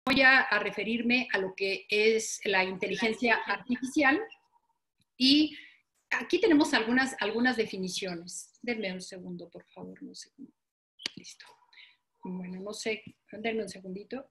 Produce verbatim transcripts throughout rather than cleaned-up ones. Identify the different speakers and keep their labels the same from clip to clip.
Speaker 1: voy a, a referirme a lo que es la inteligencia artificial y aquí tenemos algunas, algunas definiciones. Denme un segundo, por favor. No sé. Listo. Bueno, no sé. Denme un segundito.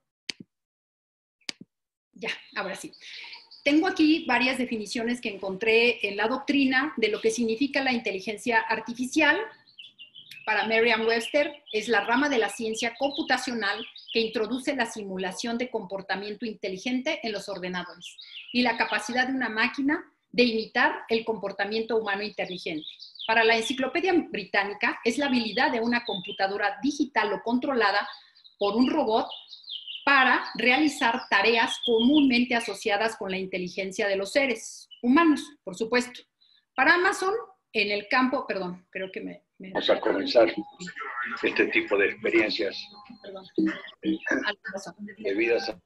Speaker 1: Ya, ahora sí. Tengo aquí varias definiciones que encontré en la doctrina de lo que significa la inteligencia artificial. Para Merriam-Webster, es la rama de la ciencia computacional que introduce la simulación de comportamiento inteligente en los ordenadores y la capacidad de una máquina de imitar el comportamiento humano inteligente. Para la Enciclopedia Británica, es la habilidad de una computadora digital o controlada por un robot para realizar tareas comúnmente asociadas con la inteligencia de los seres humanos, por supuesto. Para Amazon, en el campo, perdón, creo que me... me...
Speaker 2: Vamos a comenzar este tipo de experiencias
Speaker 1: Perdón.
Speaker 2: debidas a...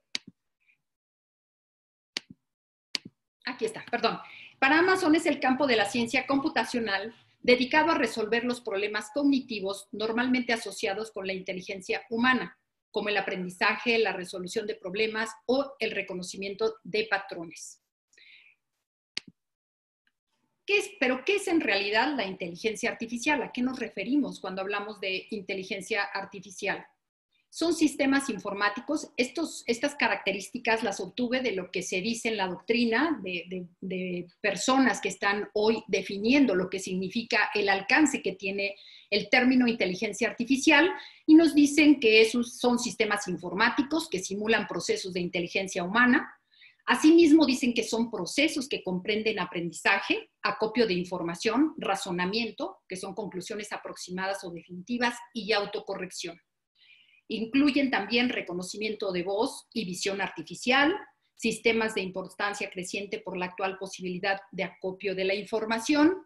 Speaker 1: Aquí está, perdón. Para Amazon es el campo de la ciencia computacional dedicado a resolver los problemas cognitivos normalmente asociados con la inteligencia humana, como el aprendizaje, la resolución de problemas o el reconocimiento de patrones. ¿Qué es, pero qué es en realidad la inteligencia artificial? ¿A qué nos referimos cuando hablamos de inteligencia artificial? Son sistemas informáticos. Estos, estas características las obtuve de lo que se dice en la doctrina de, de, de personas que están hoy definiendo lo que significa el alcance que tiene el término inteligencia artificial y nos dicen que esos son sistemas informáticos que simulan procesos de inteligencia humana. Asimismo, dicen que son procesos que comprenden aprendizaje, acopio de información, razonamiento, que son conclusiones aproximadas o definitivas, y autocorrección. Incluyen también reconocimiento de voz y visión artificial, sistemas de importancia creciente por la actual posibilidad de acopio de la información,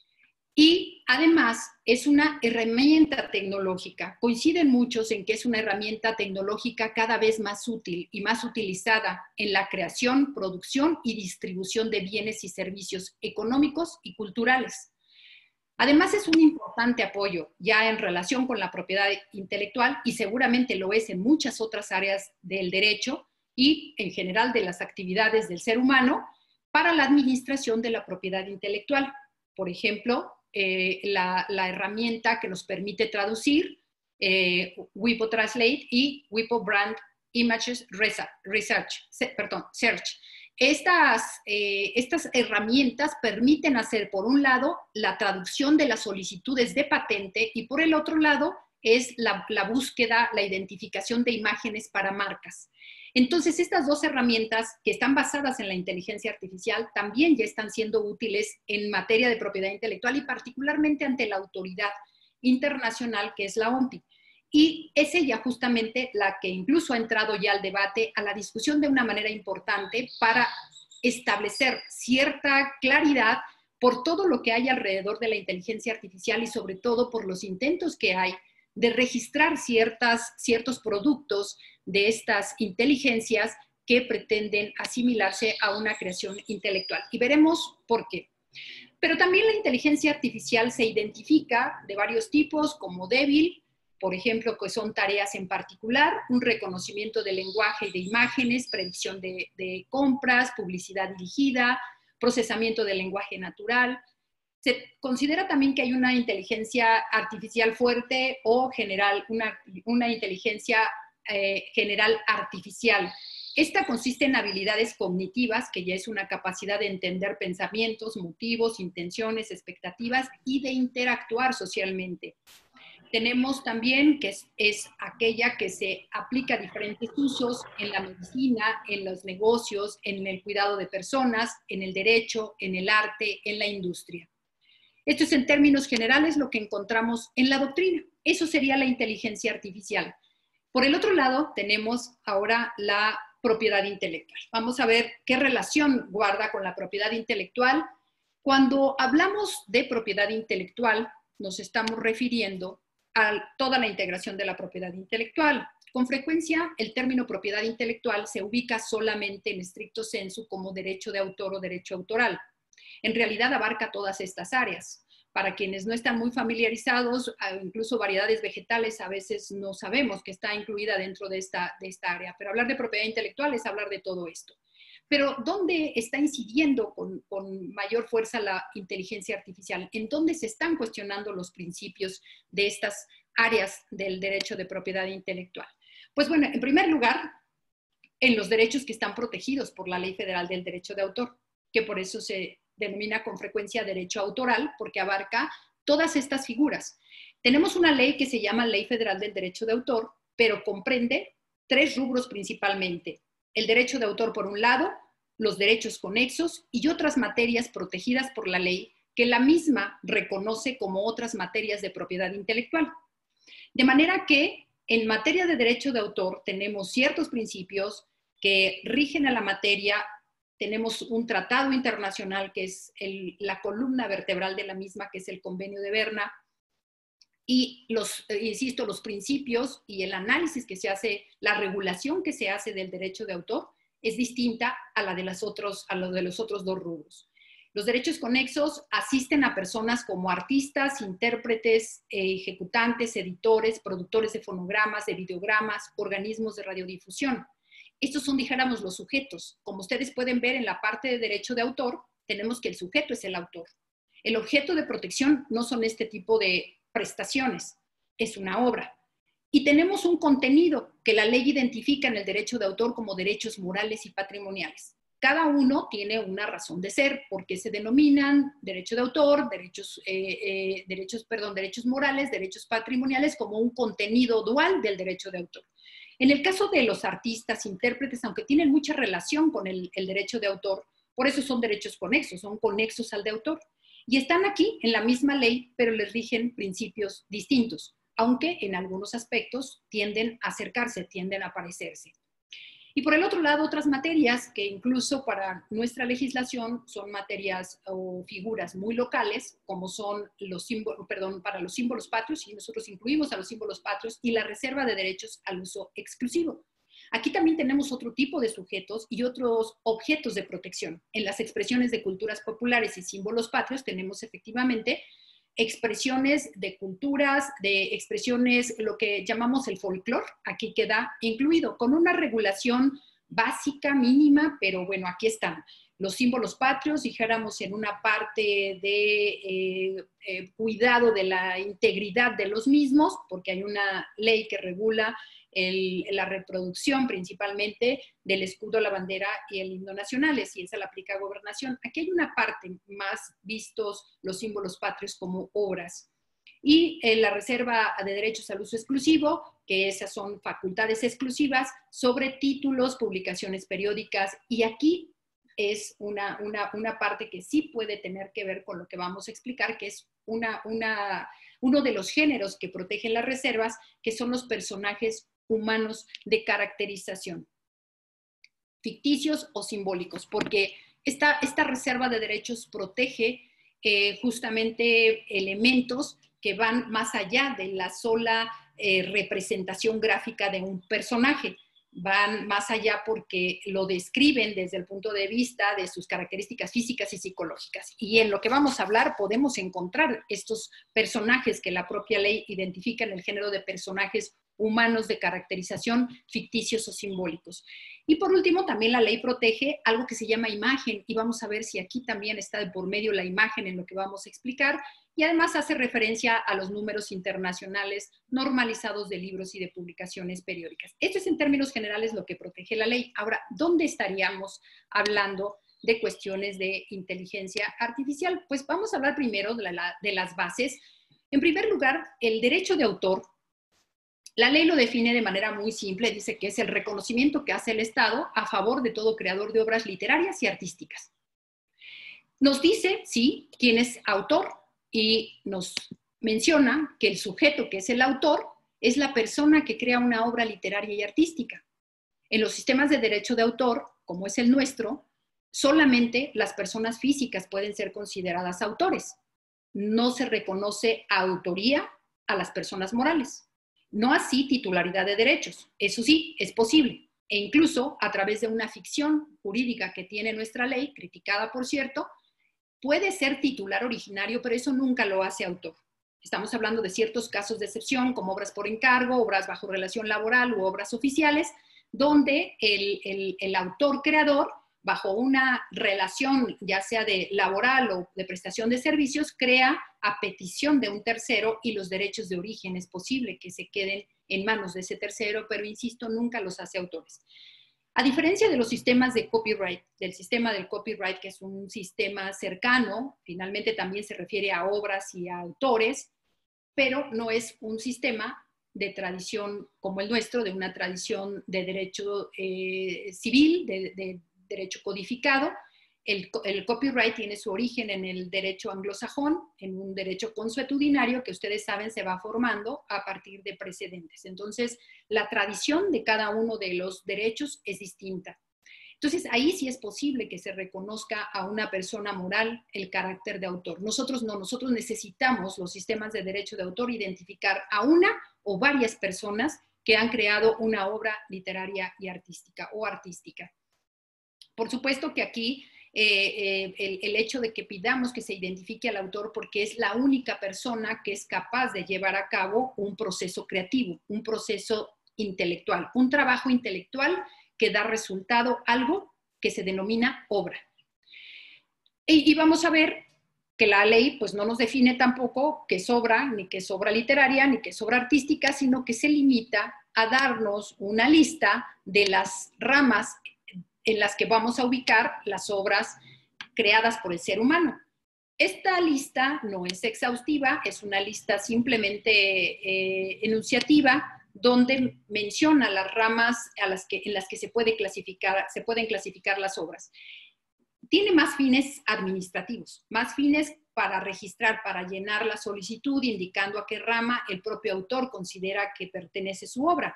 Speaker 1: y además es una herramienta tecnológica. Coinciden muchos en que es una herramienta tecnológica cada vez más útil y más utilizada en la creación, producción y distribución de bienes y servicios económicos y culturales. Además es un importante apoyo ya en relación con la propiedad intelectual y seguramente lo es en muchas otras áreas del derecho y en general de las actividades del ser humano para la administración de la propiedad intelectual. Por ejemplo, Eh, la, la herramienta que nos permite traducir, eh, WIPO Translate y WIPO Brand Images Research, perdón, Search. Estas, eh, estas herramientas permiten hacer, por un lado, la traducción de las solicitudes de patente y por el otro lado es la, la búsqueda, la identificación de imágenes para marcas. Entonces, estas dos herramientas que están basadas en la inteligencia artificial también ya están siendo útiles en materia de propiedad intelectual y particularmente ante la autoridad internacional que es la O M P I. Y es ella justamente la que incluso ha entrado ya al debate, a la discusión de una manera importante para establecer cierta claridad por todo lo que hay alrededor de la inteligencia artificial y sobre todo por los intentos que hay de registrar ciertas, ciertos productos de estas inteligencias que pretenden asimilarse a una creación intelectual. Y veremos por qué. Pero también la inteligencia artificial se identifica de varios tipos como débil, por ejemplo, que son tareas en particular, un reconocimiento de lenguaje y de imágenes, predicción de, de compras, publicidad dirigida, procesamiento del lenguaje natural. Se considera también que hay una inteligencia artificial fuerte o general, una, una inteligencia eh, general artificial. Esta consiste en habilidades cognitivas, que ya es una capacidad de entender pensamientos, motivos, intenciones, expectativas y de interactuar socialmente. Tenemos también que es, es aquella que se aplica a diferentes usos en la medicina, en los negocios, en el cuidado de personas, en el derecho, en el arte, en la industria. Esto es en términos generales lo que encontramos en la doctrina. Eso sería la inteligencia artificial. Por el otro lado, tenemos ahora la propiedad intelectual. Vamos a ver qué relación guarda con la propiedad intelectual. Cuando hablamos de propiedad intelectual, nos estamos refiriendo a toda la integración de la propiedad intelectual. Con frecuencia, el término propiedad intelectual se ubica solamente en estricto sensu como derecho de autor o derecho autoral. En realidad abarca todas estas áreas. Para quienes no están muy familiarizados, incluso variedades vegetales a veces no sabemos que está incluida dentro de esta, de esta área. Pero hablar de propiedad intelectual es hablar de todo esto. Pero ¿dónde está incidiendo con, con mayor fuerza la inteligencia artificial? ¿En dónde se están cuestionando los principios de estas áreas del derecho de propiedad intelectual? Pues bueno, en primer lugar, en los derechos que están protegidos por la Ley Federal del Derecho de Autor, que por eso se denomina con frecuencia derecho autoral, porque abarca todas estas figuras. Tenemos una ley que se llama Ley Federal del Derecho de Autor, pero comprende tres rubros principalmente. El derecho de autor por un lado, los derechos conexos y otras materias protegidas por la ley que la misma reconoce como otras materias de propiedad intelectual. De manera que en materia de derecho de autor tenemos ciertos principios que rigen a la materia. Tenemos un tratado internacional que es el, la columna vertebral de la misma, que es el Convenio de Berna, y los, insisto, los principios y el análisis que se hace, la regulación que se hace del derecho de autor es distinta a la de, las otros, a la de los otros dos rubros. Los derechos conexos asisten a personas como artistas, intérpretes, eh, ejecutantes, editores, productores de fonogramas, de videogramas, organismos de radiodifusión. Estos son, dijéramos, los sujetos. Como ustedes pueden ver en la parte de derecho de autor, tenemos que el sujeto es el autor. El objeto de protección no son este tipo de prestaciones, es una obra. Y tenemos un contenido que la ley identifica en el derecho de autor como derechos morales y patrimoniales. Cada uno tiene una razón de ser, porque se denominan derecho de autor, derechos, eh, eh, derechos, perdón, derechos morales, derechos patrimoniales, como un contenido dual del derecho de autor. En el caso de los artistas, intérpretes, aunque tienen mucha relación con el, el derecho de autor, por eso son derechos conexos, son conexos al de autor. Y están aquí en la misma ley, pero les rigen principios distintos, aunque en algunos aspectos tienden a acercarse, tienden a parecerse. Y por el otro lado, otras materias que incluso para nuestra legislación son materias o figuras muy locales, como son los símbolos, perdón, para los símbolos patrios, y nosotros incluimos a los símbolos patrios, y la reserva de derechos al uso exclusivo. Aquí también tenemos otro tipo de sujetos y otros objetos de protección. En las expresiones de culturas populares y símbolos patrios tenemos efectivamente expresiones de culturas, de expresiones, lo que llamamos el folclore, aquí queda incluido, con una regulación básica, mínima, pero bueno, aquí están. Los símbolos patrios, dijéramos en una parte de eh, eh, cuidado de la integridad de los mismos, porque hay una ley que regula el, la reproducción principalmente del escudo, la bandera y el himno nacionales, y esa la aplica a gobernación. Aquí hay una parte más vistos los símbolos patrios como obras. Y eh, la reserva de derechos al uso exclusivo, que esas son facultades exclusivas sobre títulos, publicaciones periódicas, y aquí es una, una, una parte que sí puede tener que ver con lo que vamos a explicar, que es una, una, uno de los géneros que protegen las reservas, que son los personajes humanos de caracterización, ficticios o simbólicos, porque esta, esta reserva de derechos protege eh, justamente elementos que van más allá de la sola eh, representación gráfica de un personaje. Van más allá porque lo describen desde el punto de vista de sus características físicas y psicológicas. Y en lo que vamos a hablar podemos encontrar estos personajes que la propia ley identifica en el género de personajes humanos de caracterización, ficticios o simbólicos. Y por último, también la ley protege algo que se llama imagen, y vamos a ver si aquí también está de por medio la imagen en lo que vamos a explicar, y además hace referencia a los números internacionales normalizados de libros y de publicaciones periódicas. Esto es en términos generales lo que protege la ley. Ahora, ¿dónde estaríamos hablando de cuestiones de inteligencia artificial? Pues vamos a hablar primero de, la, de las bases. En primer lugar, el derecho de autor. La ley lo define de manera muy simple, dice que es el reconocimiento que hace el Estado a favor de todo creador de obras literarias y artísticas. Nos dice, sí, quién es autor y nos menciona que el sujeto que es el autor es la persona que crea una obra literaria y artística. En los sistemas de derecho de autor, como es el nuestro, solamente las personas físicas pueden ser consideradas autores. No se reconoce autoría a las personas morales. No así titularidad de derechos. Eso sí, es posible. E incluso a través de una ficción jurídica que tiene nuestra ley, criticada por cierto, puede ser titular originario, pero eso nunca lo hace autor. Estamos hablando de ciertos casos de excepción, como obras por encargo, obras bajo relación laboral u obras oficiales, donde el, el, el autor creador, bajo una relación ya sea de laboral o de prestación de servicios, crea a petición de un tercero y los derechos de origen es posible que se queden en manos de ese tercero, pero insisto, nunca los hace autores. A diferencia de los sistemas de copyright, del sistema del copyright, que es un sistema cercano, finalmente también se refiere a obras y a autores, pero no es un sistema de tradición como el nuestro, de una tradición de derecho eh, civil, de, de derecho codificado. El, el copyright tiene su origen en el derecho anglosajón, en un derecho consuetudinario que ustedes saben se va formando a partir de precedentes. Entonces, la tradición de cada uno de los derechos es distinta. Entonces, ahí sí es posible que se reconozca a una persona moral el carácter de autor. Nosotros no, nosotros necesitamos los sistemas de derecho de autor identificar a una o varias personas que han creado una obra literaria y artística o artística. Por supuesto que aquí eh, eh, el, el hecho de que pidamos que se identifique al autor porque es la única persona que es capaz de llevar a cabo un proceso creativo, un proceso intelectual, un trabajo intelectual que da resultado algo que se denomina obra. Y, y vamos a ver que la ley pues no nos define tampoco qué es obra, ni qué es obra literaria, ni qué es obra artística, sino que se limita a darnos una lista de las ramas en las que vamos a ubicar las obras creadas por el ser humano. Esta lista no es exhaustiva, es una lista simplemente eh, enunciativa, donde menciona las ramas a las que, en las que se, puede clasificar, se pueden clasificar las obras. Tiene más fines administrativos, más fines para registrar, para llenar la solicitud, indicando a qué rama el propio autor considera que pertenece su obra.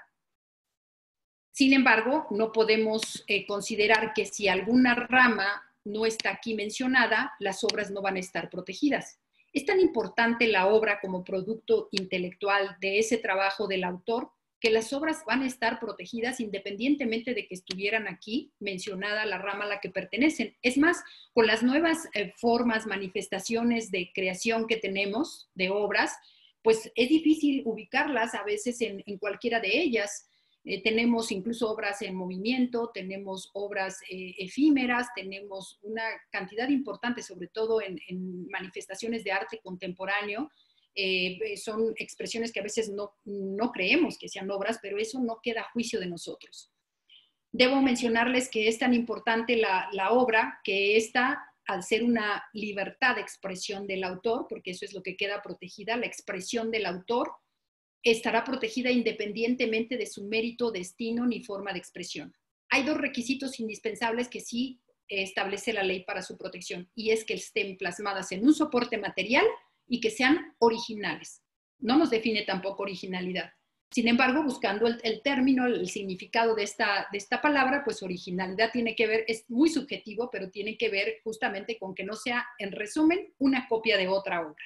Speaker 1: Sin embargo, no podemos eh, considerar que si alguna rama no está aquí mencionada, las obras no van a estar protegidas. Es tan importante la obra como producto intelectual de ese trabajo del autor que las obras van a estar protegidas independientemente de que estuvieran aquí mencionada la rama a la que pertenecen. Es más, con las nuevas eh, formas, manifestaciones de creación que tenemos de obras, pues es difícil ubicarlas a veces en, en cualquiera de ellas. Eh, tenemos incluso obras en movimiento, tenemos obras eh, efímeras, tenemos una cantidad importante, sobre todo en, en manifestaciones de arte contemporáneo. Eh, son expresiones que a veces no, no creemos que sean obras, pero eso no queda a juicio de nosotros. Debo mencionarles que es tan importante la, la obra que esta, al ser una libertad de expresión del autor, porque eso es lo que queda protegida, la expresión del autor, estará protegida independientemente de su mérito, destino ni forma de expresión. Hay dos requisitos indispensables que sí establece la ley para su protección, y es que estén plasmadas en un soporte material y que sean originales. No nos define tampoco originalidad. Sin embargo, buscando el, el término, el significado de esta, de esta palabra, pues originalidad tiene que ver, es muy subjetivo, pero tiene que ver justamente con que no sea, en resumen, una copia de otra obra.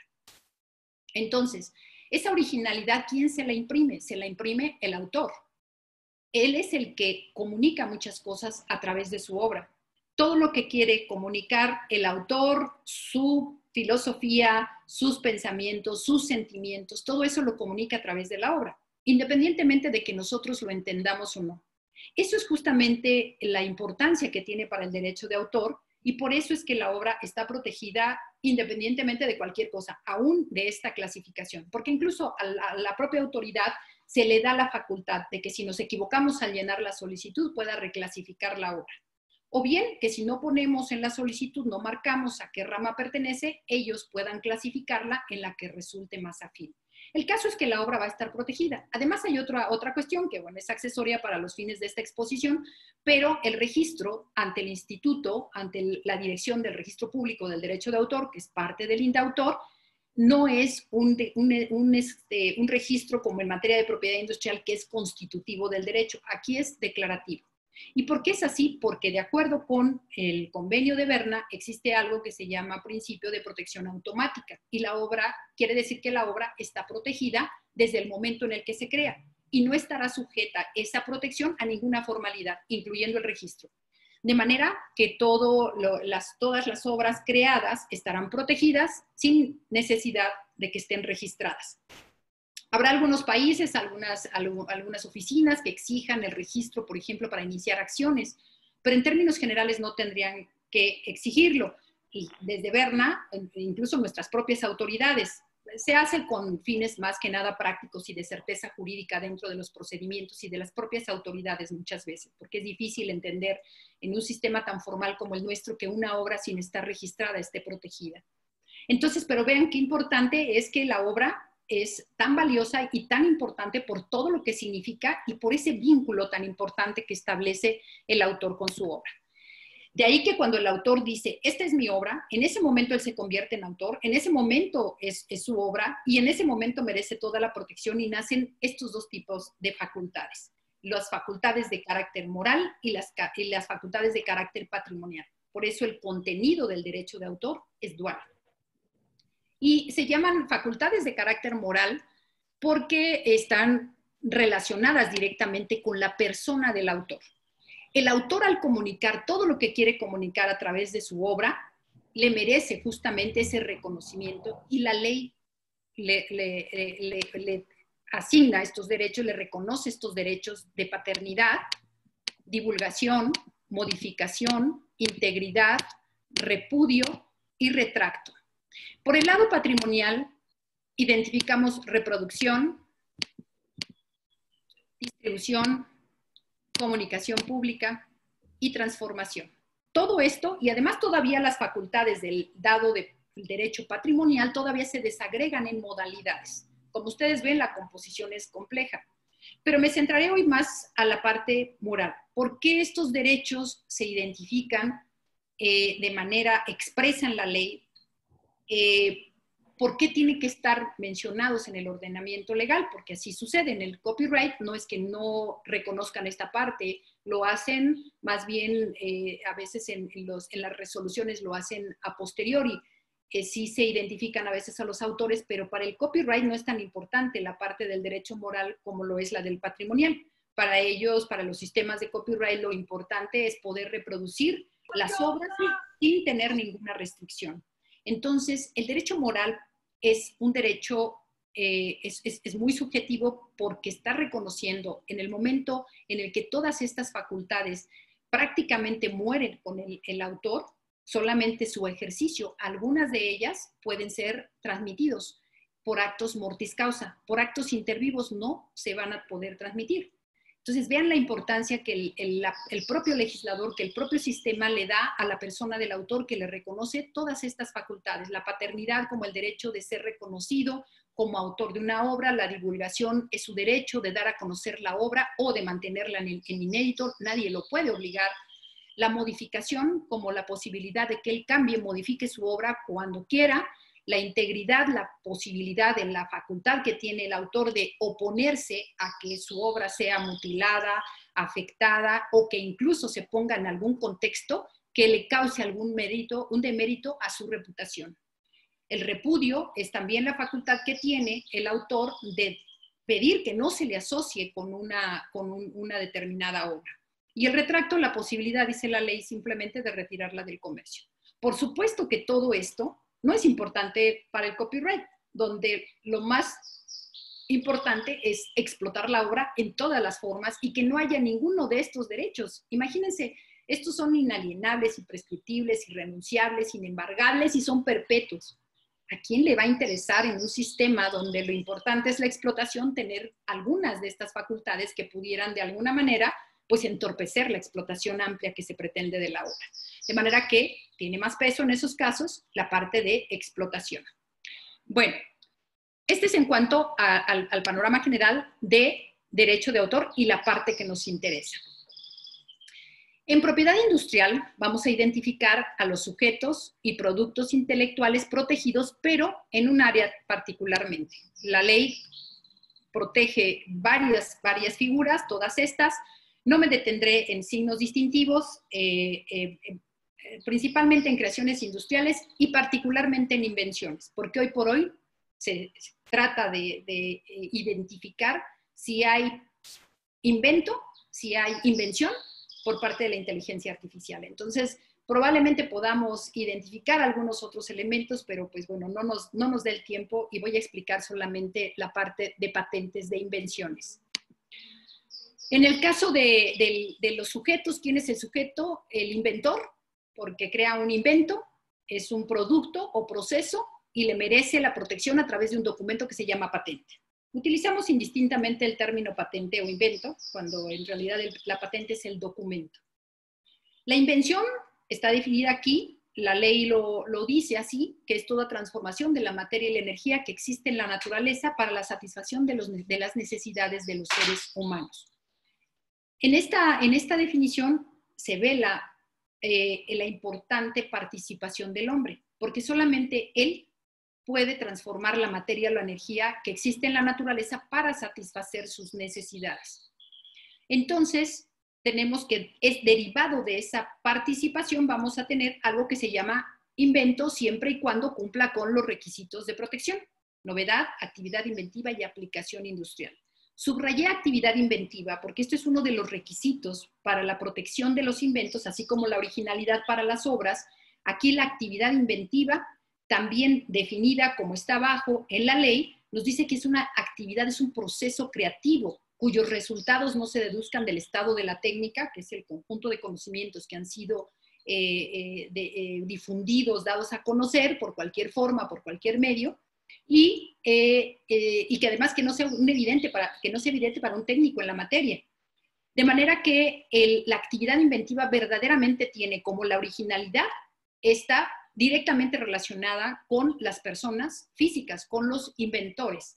Speaker 1: Entonces, esa originalidad, ¿quién se la imprime? Se la imprime el autor. Él es el que comunica muchas cosas a través de su obra. Todo lo que quiere comunicar el autor, su filosofía, sus pensamientos, sus sentimientos, todo eso lo comunica a través de la obra, independientemente de que nosotros lo entendamos o no. Eso es justamente la importancia que tiene para el derecho de autor, y por eso es que la obra está protegida independientemente de cualquier cosa, aún de esta clasificación, porque incluso a la, a la propia autoridad se le da la facultad de que si nos equivocamos al llenar la solicitud pueda reclasificar la obra. O bien que si no ponemos en la solicitud, no marcamos a qué rama pertenece, ellos puedan clasificarla en la que resulte más afín. El caso es que la obra va a estar protegida. Además hay otra, otra cuestión que, bueno, es accesoria para los fines de esta exposición, pero el registro ante el instituto, ante el, la dirección del Registro Público del Derecho de Autor, que es parte del INDAUTOR, no es un, un, un, este, un registro como en materia de propiedad industrial que es constitutivo del derecho. Aquí es declarativo. ¿Y por qué es así? Porque de acuerdo con el convenio de Berna existe algo que se llama principio de protección automática, y la obra, quiere decir que la obra está protegida desde el momento en el que se crea y no estará sujeta esa protección a ninguna formalidad, incluyendo el registro. de manera que todo lo, las, todas las obras creadas estarán protegidas sin necesidad de que estén registradas. Habrá algunos países, algunas, algunas oficinas que exijan el registro, por ejemplo, para iniciar acciones, pero en términos generales no tendrían que exigirlo. Y desde Berna, incluso nuestras propias autoridades, se hace con fines más que nada prácticos y de certeza jurídica dentro de los procedimientos y de las propias autoridades muchas veces, porque es difícil entender en un sistema tan formal como el nuestro que una obra sin estar registrada esté protegida. Entonces, pero vean qué importante es que la obra es tan valiosa y tan importante por todo lo que significa y por ese vínculo tan importante que establece el autor con su obra. De ahí que cuando el autor dice, esta es mi obra, en ese momento él se convierte en autor, en ese momento es, es su obra y en ese momento merece toda la protección y nacen estos dos tipos de facultades, las facultades de carácter moral y las, y las facultades de carácter patrimonial. Por eso el contenido del derecho de autor es dual. Y se llaman facultades de carácter moral porque están relacionadas directamente con la persona del autor. El autor, al comunicar todo lo que quiere comunicar a través de su obra, le merece justamente ese reconocimiento y la ley le, le, le, le asigna estos derechos, le reconoce estos derechos de paternidad, divulgación, modificación, integridad, repudio y retracto. Por el lado patrimonial, identificamos reproducción, distribución, comunicación pública y transformación. Todo esto, y además todavía las facultades del dado del derecho patrimonial todavía se desagregan en modalidades. Como ustedes ven, la composición es compleja. Pero me centraré hoy más a la parte moral. ¿Por qué estos derechos se identifican eh, de manera expresa en la ley? Eh, ¿Por qué tienen que estar mencionados en el ordenamiento legal? Porque así sucede. En el copyright no es que no reconozcan esta parte, lo hacen más bien eh, a veces en, en, los, en las resoluciones lo hacen a posteriori. Eh, sí se identifican a veces a los autores, pero para el copyright no es tan importante la parte del derecho moral como lo es la del patrimonial. Para ellos, para los sistemas de copyright, lo importante es poder reproducir las obras sin tener ninguna restricción. Entonces, el derecho moral es un derecho, eh, es, es, es muy subjetivo porque está reconociendo en el momento en el que todas estas facultades prácticamente mueren con el, el autor, solamente su ejercicio, algunas de ellas pueden ser transmitidos por actos mortis causa, por actos intervivos no se van a poder transmitir. Entonces, vean la importancia que el, el, el propio legislador, que el propio sistema le da a la persona del autor, que le reconoce todas estas facultades, la paternidad como el derecho de ser reconocido como autor de una obra, la divulgación es su derecho de dar a conocer la obra o de mantenerla en, el, en inédito, nadie lo puede obligar. La modificación como la posibilidad de que él cambie, modifique su obra cuando quiera, la integridad, la posibilidad de la facultad que tiene el autor de oponerse a que su obra sea mutilada, afectada o que incluso se ponga en algún contexto que le cause algún mérito, un demérito a su reputación. El repudio es también la facultad que tiene el autor de pedir que no se le asocie con una, con un, una determinada obra. Y el retracto, la posibilidad, dice la ley, simplemente de retirarla del comercio. Por supuesto que todo esto no es importante para el copyright, donde lo más importante es explotar la obra en todas las formas y que no haya ninguno de estos derechos. Imagínense, estos son inalienables, imprescriptibles, irrenunciables, inembargables y son perpetuos. ¿A quién le va a interesar en un sistema donde lo importante es la explotación tener algunas de estas facultades que pudieran de alguna manera pues entorpecer la explotación amplia que se pretende de la obra? De manera que tiene más peso en esos casos la parte de explotación. Bueno, este es en cuanto a, al, al panorama general de derecho de autor y la parte que nos interesa. En propiedad industrial vamos a identificar a los sujetos y productos intelectuales protegidos, pero en un área particularmente. La ley protege varias, varias figuras, todas estas. No me detendré en signos distintivos, eh, eh, eh, principalmente en creaciones industriales y particularmente en invenciones, porque hoy por hoy se, se trata de, de eh, identificar si hay invento, si hay invención por parte de la inteligencia artificial. Entonces, probablemente podamos identificar algunos otros elementos, pero pues bueno, no nos, no nos dé el tiempo y voy a explicar solamente la parte de patentes de invenciones. En el caso de, de, de los sujetos, ¿quién es el sujeto? El inventor, porque crea un invento, es un producto o proceso y le merece la protección a través de un documento que se llama patente. Utilizamos indistintamente el término patente o invento, cuando en realidad el, la patente es el documento. La invención está definida aquí, la ley lo, lo dice así, que es toda transformación de la materia y la energía que existe en la naturaleza para la satisfacción de, los, de las necesidades de los seres humanos. En esta, en esta definición se ve la, eh, la importante participación del hombre, porque solamente él puede transformar la materia o la energía que existe en la naturaleza para satisfacer sus necesidades. Entonces, tenemos que, es derivado de esa participación, vamos a tener algo que se llama invento siempre y cuando cumpla con los requisitos de protección, novedad, actividad inventiva y aplicación industrial. Subrayé actividad inventiva porque esto es uno de los requisitos para la protección de los inventos, así como la originalidad para las obras. Aquí la actividad inventiva, también definida como está abajo en la ley, nos dice que es una actividad, es un proceso creativo, cuyos resultados no se deduzcan del estado de la técnica, que es el conjunto de conocimientos que han sido eh, eh, de, eh, difundidos, dados a conocer por cualquier forma, por cualquier medio, y, eh, eh, y que además que no sea un evidente para, que no sea evidente para un técnico en la materia. De manera que el, la actividad inventiva verdaderamente tiene como la originalidad, está directamente relacionada con las personas físicas, con los inventores.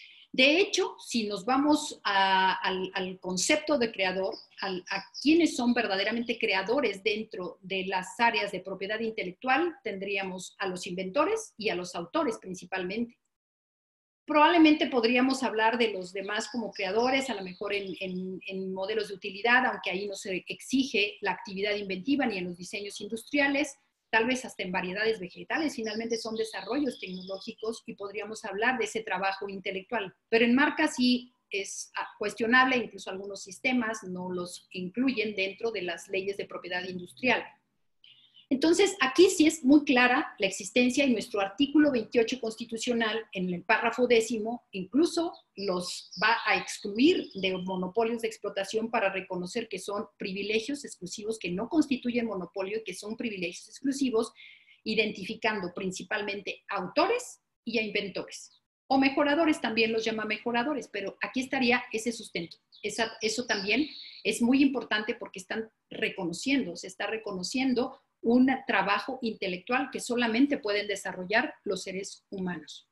Speaker 1: De hecho, si nos vamos a, al, al concepto de creador, al, a quienes son verdaderamente creadores dentro de las áreas de propiedad intelectual, tendríamos a los inventores y a los autores principalmente. Probablemente podríamos hablar de los demás como creadores, a lo mejor en, en, en modelos de utilidad, aunque ahí no se exige la actividad inventiva ni en los diseños industriales, tal vez hasta en variedades vegetales, finalmente son desarrollos tecnológicos y podríamos hablar de ese trabajo intelectual. Pero en marcas sí es cuestionable, incluso algunos sistemas no los incluyen dentro de las leyes de propiedad industrial. Entonces, aquí sí es muy clara la existencia y nuestro artículo veintiocho constitucional, en el párrafo décimo, incluso los va a excluir de monopolios de explotación para reconocer que son privilegios exclusivos que no constituyen monopolio y que son privilegios exclusivos, identificando principalmente a autores y a inventores. O mejoradores, también los llama mejoradores, pero aquí estaría ese sustento. Esa, eso también es muy importante porque están reconociendo, se está reconociendo un trabajo intelectual que solamente pueden desarrollar los seres humanos.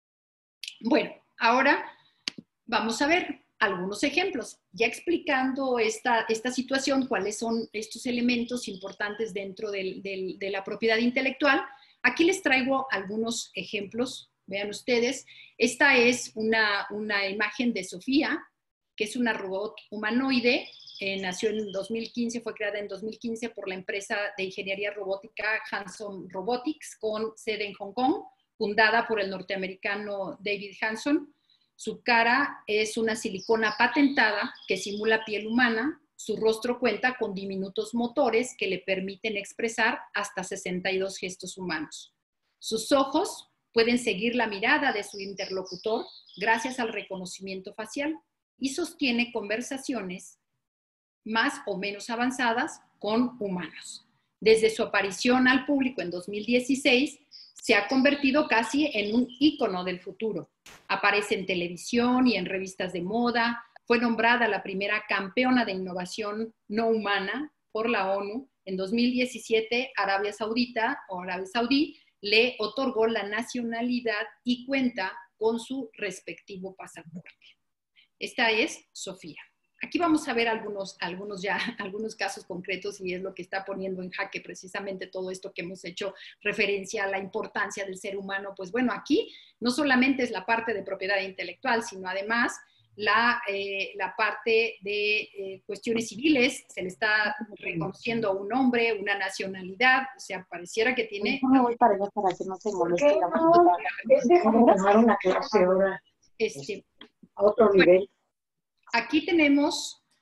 Speaker 1: Bueno, ahora vamos a ver algunos ejemplos. Ya explicando esta, esta situación, cuáles son estos elementos importantes dentro del, del, de la propiedad intelectual, aquí les traigo algunos ejemplos. Vean ustedes, esta es una, una imagen de Sofía, que es una robot humanoide. Eh, nació en dos mil quince, fue creada en dos mil quince por la empresa de ingeniería robótica Hanson Robotics, con sede en Hong Kong, fundada por el norteamericano David Hanson. Su cara es una silicona patentada que simula piel humana. Su rostro cuenta con diminutos motores que le permiten expresar hasta sesenta y dos gestos humanos. Sus ojos pueden seguir la mirada de su interlocutor gracias al reconocimiento facial y sostiene conversaciones más o menos avanzadas con humanos. Desde su aparición al público en dos mil dieciséis, se ha convertido casi en un ícono del futuro. Aparece en televisión y en revistas de moda. Fue nombrada la primera campeona de innovación no humana por la ONU. En dos mil diecisiete, Arabia Saudita o Arabia Saudí le otorgó la nacionalidad y cuenta con su respectivo pasaporte. Esta es Sofía. Aquí vamos a ver algunos, algunos, ya, algunos casos concretos y es lo que está poniendo en jaque precisamente todo esto que hemos hecho referencia a la importancia del ser humano. Pues bueno, aquí no solamente es la parte de propiedad intelectual, sino además la, eh, la parte de eh, cuestiones civiles. Se le está reconociendo a un hombre, una nacionalidad, o sea, pareciera que tiene...
Speaker 3: No voy para allá para que no se moleste la mamá. Déjame tomar una clase ahora.
Speaker 1: Este,
Speaker 3: A otro nivel.
Speaker 1: Aquí tenemos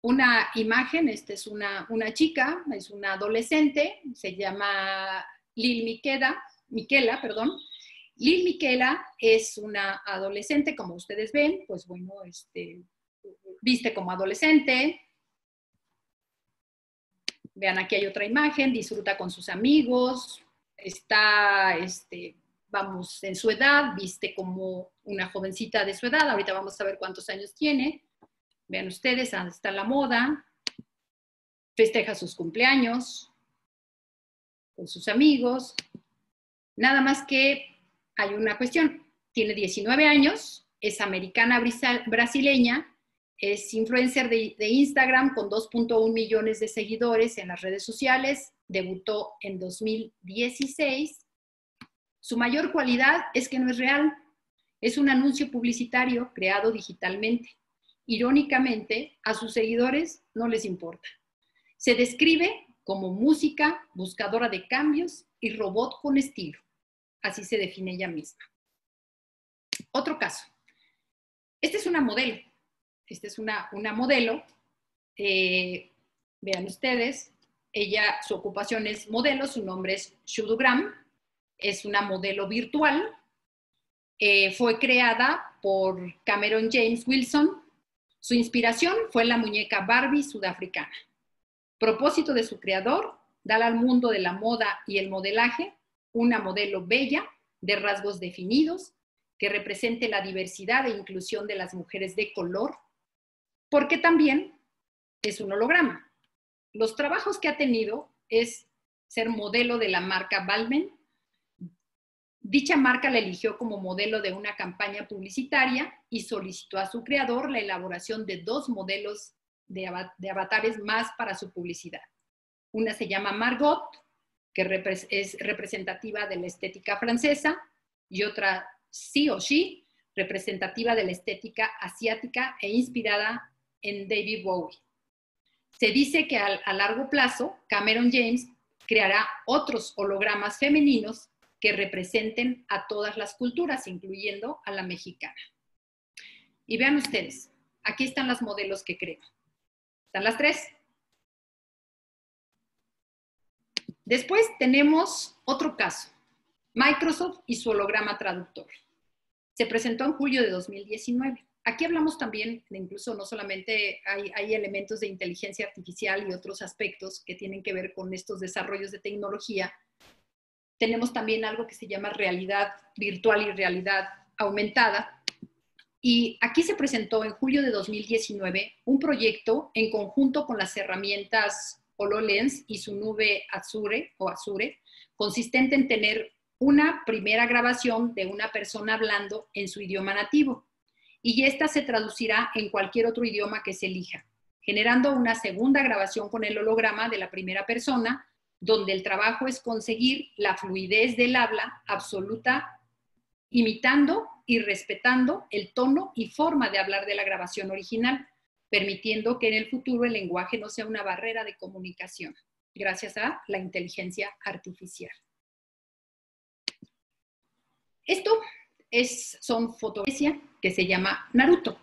Speaker 1: una imagen, esta es una, una chica, es una adolescente, se llama Lil Miquela, Miquela, perdón. Lil Miquela es una adolescente, como ustedes ven, pues bueno, este, viste como adolescente. Vean, aquí hay otra imagen, disfruta con sus amigos, está, este, vamos, en su edad, viste como una jovencita de su edad, ahorita vamos a ver cuántos años tiene. Vean ustedes, está la moda, festeja sus cumpleaños con sus amigos. Nada más que hay una cuestión, tiene diecinueve años, es americana brasileña, es influencer de, de Instagram con dos punto uno millones de seguidores en las redes sociales, debutó en dos mil dieciséis. Su mayor cualidad es que no es real, es un anuncio publicitario creado digitalmente. Irónicamente, a sus seguidores no les importa. Se describe como música, buscadora de cambios y robot con estilo. Así se define ella misma. Otro caso. Esta es una modelo. Esta es una, una modelo. Eh, vean ustedes, ella, su ocupación es modelo, su nombre es Shudugram. Es una modelo virtual. Eh, fue creada por Cameron James Wilson. Su inspiración fue la muñeca Barbie sudafricana. Propósito de su creador, dar al mundo de la moda y el modelaje una modelo bella, de rasgos definidos, que represente la diversidad e inclusión de las mujeres de color, porque también es un holograma. Los trabajos que ha tenido es ser modelo de la marca Balmain. Dicha marca la eligió como modelo de una campaña publicitaria y solicitó a su creador la elaboración de dos modelos de, de avatares más para su publicidad. Una se llama Margot, que repre- es representativa de la estética francesa, y otra She o She, representativa de la estética asiática e inspirada en David Bowie. Se dice que a, a largo plazo, Cameron James creará otros hologramas femeninos que representen a todas las culturas, incluyendo a la mexicana. Y vean ustedes, aquí están las modelos que creo. ¿Están las tres? Después tenemos otro caso, Microsoft y su holograma traductor. Se presentó en julio de dos mil diecinueve. Aquí hablamos también de incluso no solamente hay, hay elementos de inteligencia artificial y otros aspectos que tienen que ver con estos desarrollos de tecnología. Tenemos también algo que se llama realidad virtual y realidad aumentada. Y aquí se presentó en julio de dos mil diecinueve un proyecto en conjunto con las herramientas HoloLens y su nube Azure, o Azure, consistente en tener una primera grabación de una persona hablando en su idioma nativo. Y esta se traducirá en cualquier otro idioma que se elija, generando una segunda grabación con el holograma de la primera persona, donde el trabajo es conseguir la fluidez del habla absoluta, imitando y respetando el tono y forma de hablar de la grabación original, permitiendo que en el futuro el lenguaje no sea una barrera de comunicación, gracias a la inteligencia artificial. Esto es, son fotografías que se llama Naruto.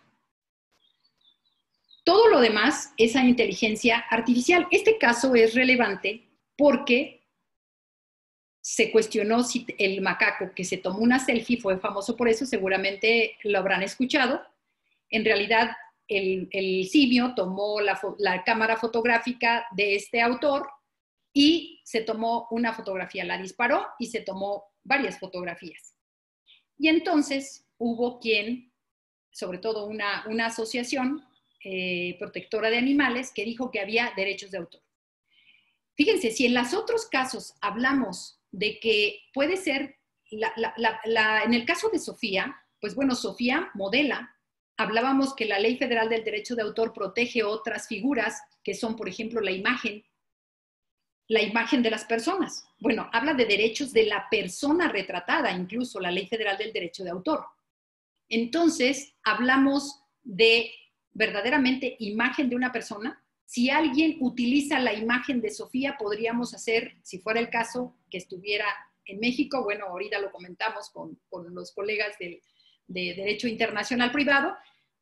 Speaker 1: Todo lo demás es a inteligencia artificial. Este caso es relevante porque se cuestionó si el macaco que se tomó una selfie fue famoso por eso, seguramente lo habrán escuchado. En realidad, el, el simio tomó la, la cámara fotográfica de este autor y se tomó una fotografía, la disparó y se tomó varias fotografías. Y entonces hubo quien, sobre todo una, una asociación eh, protectora de animales, que dijo que había derechos de autor. Fíjense, si en los otros casos hablamos de que puede ser, la, la, la, la, en el caso de Sofía, pues bueno, Sofía modela. Hablábamos que la Ley Federal del Derecho de Autor protege otras figuras, que son, por ejemplo, la imagen, la imagen de las personas. Bueno, habla de derechos de la persona retratada, incluso la Ley Federal del Derecho de Autor. Entonces, hablamos de verdaderamente imagen de una persona. Si alguien utiliza la imagen de Sofía, podríamos hacer, si fuera el caso, que estuviera en México, bueno, ahorita lo comentamos con, con los colegas del, de Derecho Internacional Privado,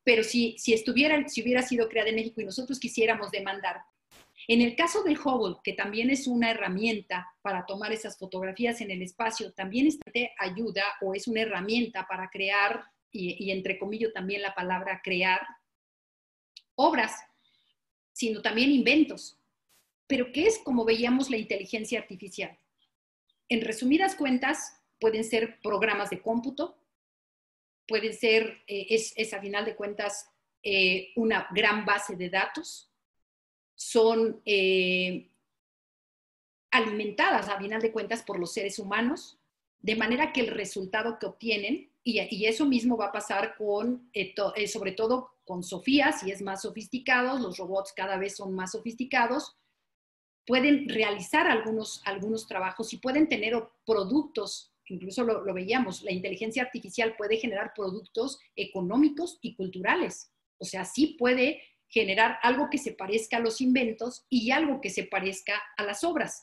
Speaker 1: pero si, si, estuviera, si hubiera sido creada en México y nosotros quisiéramos demandar. En el caso del Hubble, que también es una herramienta para tomar esas fotografías en el espacio, también te ayuda o es una herramienta para crear, y, y entre comillas también la palabra crear, obras, sino también inventos. Pero ¿qué es como veíamos la inteligencia artificial? En resumidas cuentas, pueden ser programas de cómputo, pueden ser, eh, es, es a final de cuentas eh, una gran base de datos, son eh, alimentadas a final de cuentas por los seres humanos, de manera que el resultado que obtienen, y, y eso mismo va a pasar con, eh, to, eh, sobre todo con Sofía, si es más sofisticado, los robots cada vez son más sofisticados, pueden realizar algunos, algunos trabajos y pueden tener productos, incluso lo, lo veíamos, la inteligencia artificial puede generar productos económicos y culturales. O sea, sí puede generar algo que se parezca a los inventos y algo que se parezca a las obras.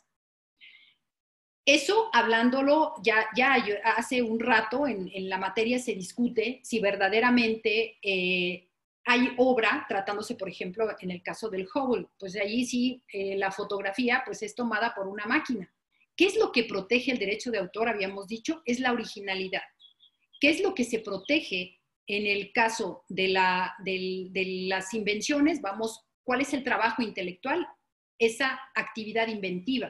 Speaker 1: Eso, hablándolo, ya, ya hace un rato en, en la materia se discute si verdaderamente eh, hay obra, tratándose, por ejemplo, en el caso del Hubble, pues allí sí eh, la fotografía pues, es tomada por una máquina. ¿Qué es lo que protege el derecho de autor? Habíamos dicho, es la originalidad. ¿Qué es lo que se protege en el caso de, la, de, de las invenciones? Vamos, ¿cuál es el trabajo intelectual? Esa actividad inventiva,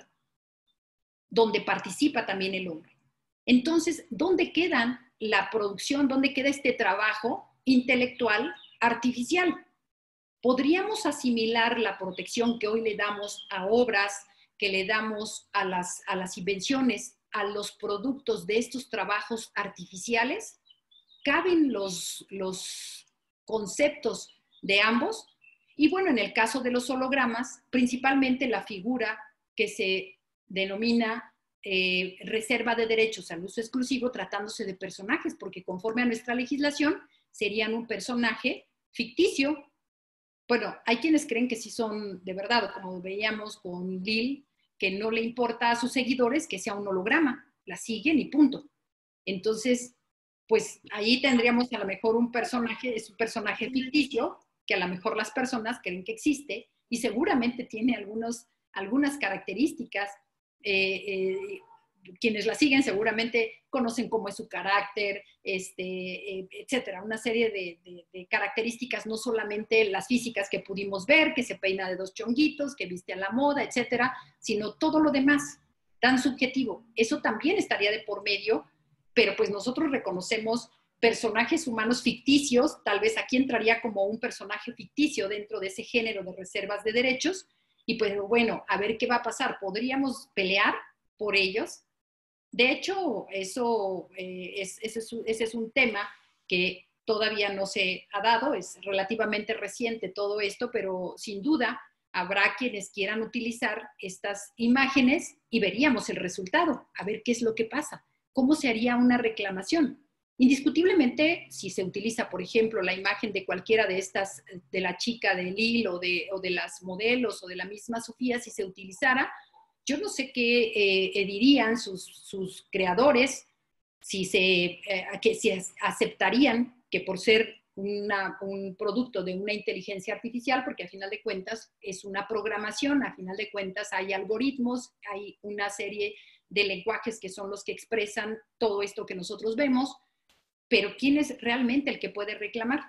Speaker 1: donde participa también el hombre. Entonces, ¿dónde queda la producción? ¿Dónde queda este trabajo intelectual artificial? ¿Podríamos asimilar la protección que hoy le damos a obras, que le damos a las, a las invenciones, a los productos de estos trabajos artificiales? ¿Caben los, los conceptos de ambos? Y bueno, en el caso de los hologramas, principalmente la figura que se denomina eh, reserva de derechos al uso exclusivo, tratándose de personajes, porque conforme a nuestra legislación serían un personaje ficticio. Bueno, hay quienes creen que sí son de verdad, o como veíamos con Lil, que no le importa a sus seguidores que sea un holograma, la siguen y punto. Entonces, pues ahí tendríamos a lo mejor un personaje, es un personaje ficticio, que a lo mejor las personas creen que existe y seguramente tiene algunos, algunas características. Eh, eh, quienes la siguen seguramente conocen cómo es su carácter, este, eh, etcétera. Una serie de, de, de características, no solamente las físicas que pudimos ver, que se peina de dos chonguitos, que viste a la moda, etcétera, sino todo lo demás, tan subjetivo. Eso también estaría de por medio, pero pues nosotros reconocemos personajes humanos ficticios, tal vez aquí entraría como un personaje ficticio dentro de ese género de reservas de derechos, y pues bueno, a ver qué va a pasar. ¿Podríamos pelear por ellos? De hecho, eso, eh, es, ese, es, ese es un tema que todavía no se ha dado, es relativamente reciente todo esto, pero sin duda habrá quienes quieran utilizar estas imágenes y veríamos el resultado, a ver qué es lo que pasa, cómo se haría una reclamación. Indiscutiblemente, si se utiliza, por ejemplo, la imagen de cualquiera de estas, de la chica de Lil o de, o de las modelos o de la misma Sofía, si se utilizara, yo no sé qué eh, dirían sus, sus creadores, si, se, eh, que, si aceptarían que por ser una, un producto de una inteligencia artificial, porque a final de cuentas es una programación, a final de cuentas hay algoritmos, hay una serie de lenguajes que son los que expresan todo esto que nosotros vemos, pero ¿quién es realmente el que puede reclamar?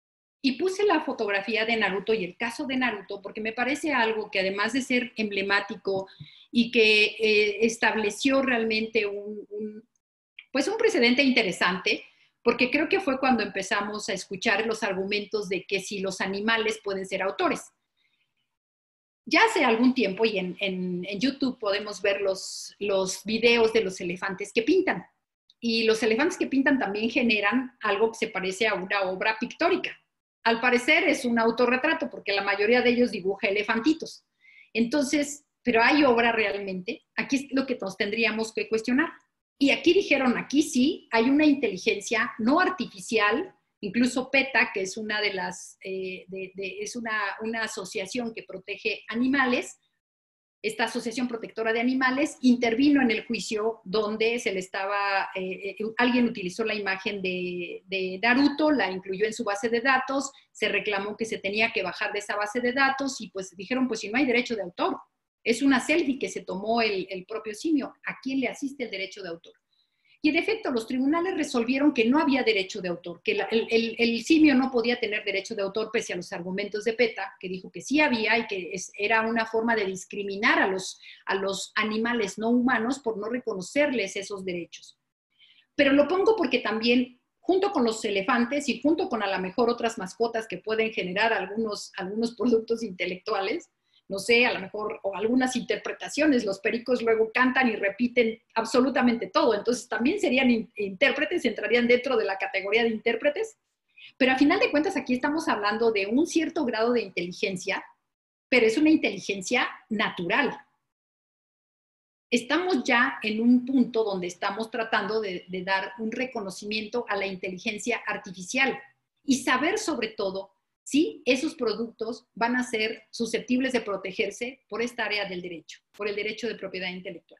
Speaker 1: Y puse la fotografía de Naruto y el caso de Naruto porque me parece algo que además de ser emblemático y que eh, estableció realmente un, un, pues un precedente interesante, porque creo que fue cuando empezamos a escuchar los argumentos de que si los animales pueden ser autores. Ya hace algún tiempo y en, en, en YouTube podemos ver los, los videos de los elefantes que pintan. Y los elefantes que pintan también generan algo que se parece a una obra pictórica. Al parecer es un autorretrato, porque la mayoría de ellos dibuja elefantitos. Entonces, ¿pero hay obra realmente? Aquí es lo que nos tendríamos que cuestionar. Y aquí dijeron, aquí sí, hay una inteligencia no artificial, incluso PETA, que es una de las, eh, de, de, es una, una asociación que protege animales, esta Asociación Protectora de Animales intervino en el juicio donde se le estaba, eh, eh, alguien utilizó la imagen de, de Naruto, la incluyó en su base de datos, se reclamó que se tenía que bajar de esa base de datos y pues dijeron, pues si no hay derecho de autor, es una selfie que se tomó el, el propio simio, ¿a quién le asiste el derecho de autor? Y en efecto, los tribunales resolvieron que no había derecho de autor, que la, el, el, el simio no podía tener derecho de autor pese a los argumentos de PETA, que dijo que sí había y que es, era una forma de discriminar a los, a los animales no humanos por no reconocerles esos derechos. Pero lo pongo porque también, junto con los elefantes y junto con a lo mejor otras mascotas que pueden generar algunos, algunos productos intelectuales, no sé, a lo mejor, o algunas interpretaciones, los pericos luego cantan y repiten absolutamente todo, entonces también serían in intérpretes, entrarían dentro de la categoría de intérpretes, pero a final de cuentas aquí estamos hablando de un cierto grado de inteligencia, pero es una inteligencia natural. Estamos ya en un punto donde estamos tratando de, de dar un reconocimiento a la inteligencia artificial y saber sobre todo si esos productos van a ser susceptibles de protegerse por esta área del derecho, por el derecho de propiedad intelectual.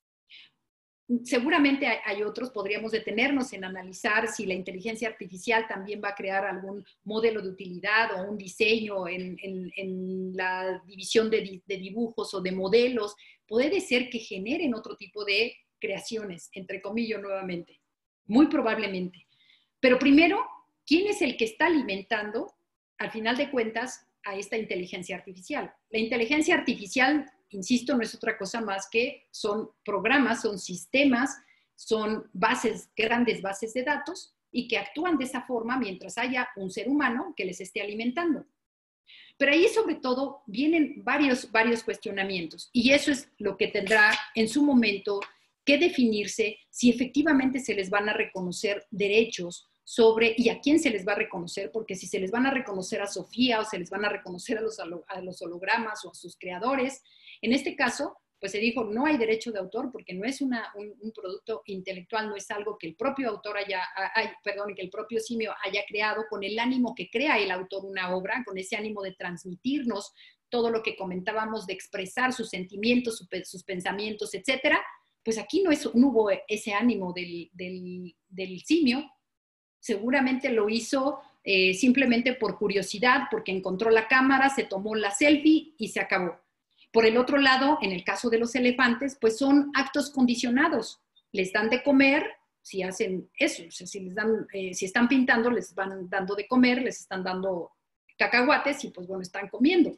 Speaker 1: Seguramente hay, hay otros, podríamos detenernos en analizar si la inteligencia artificial también va a crear algún modelo de utilidad o un diseño en, en, en la división de, de dibujos o de modelos. Puede ser que generen otro tipo de creaciones, entre comillas nuevamente, muy probablemente. Pero primero, ¿quién es el que está alimentando al final de cuentas, a esta inteligencia artificial? La inteligencia artificial, insisto, no es otra cosa más que son programas, son sistemas, son bases, grandes bases de datos y que actúan de esa forma mientras haya un ser humano que les esté alimentando. Pero ahí sobre todo vienen varios, varios cuestionamientos y eso es lo que tendrá en su momento que definirse si efectivamente se les van a reconocer derechos sobre, y a quién se les va a reconocer, porque si se les van a reconocer a Sofía o se les van a reconocer a los, a los hologramas o a sus creadores, en este caso, pues se dijo no hay derecho de autor porque no es una, un, un producto intelectual, no es algo que el propio autor haya, ay, perdón, que el propio simio haya creado con el ánimo que crea el autor una obra, con ese ánimo de transmitirnos todo lo que comentábamos, de expresar sus sentimientos, sus pensamientos, etcétera. Pues aquí no, es, no hubo ese ánimo del, del, del simio. Seguramente lo hizo eh, simplemente por curiosidad, porque encontró la cámara, se tomó la selfie y se acabó. Por el otro lado, en el caso de los elefantes, pues son actos condicionados. Les dan de comer, si hacen eso, o sea, si, les dan, eh, si están pintando, les van dando de comer, les están dando cacahuates y pues bueno, están comiendo.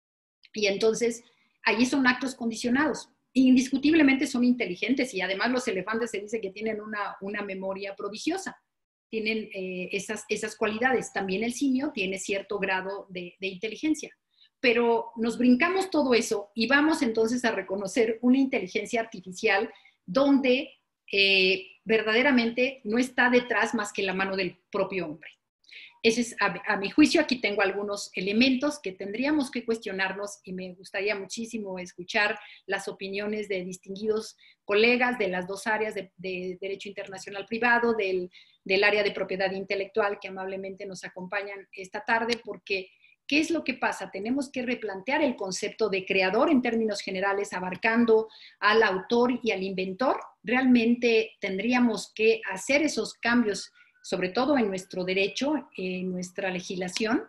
Speaker 1: Y entonces, ahí son actos condicionados. Indiscutiblemente son inteligentes y además los elefantes se dice que tienen una, una memoria prodigiosa. Tienen eh, esas, esas cualidades. También el simio tiene cierto grado de, de inteligencia. Pero nos brincamos todo eso y vamos entonces a reconocer una inteligencia artificial donde eh, verdaderamente no está detrás más que la mano del propio hombre. Ese es, a, a mi juicio, aquí tengo algunos elementos que tendríamos que cuestionarnos y me gustaría muchísimo escuchar las opiniones de distinguidos colegas de las dos áreas de, de Derecho Internacional Privado, del, del área de propiedad intelectual que amablemente nos acompañan esta tarde, porque ¿qué es lo que pasa? Tenemos que replantear el concepto de creador en términos generales, abarcando al autor y al inventor. Realmente tendríamos que hacer esos cambios, sobre todo en nuestro derecho, en nuestra legislación.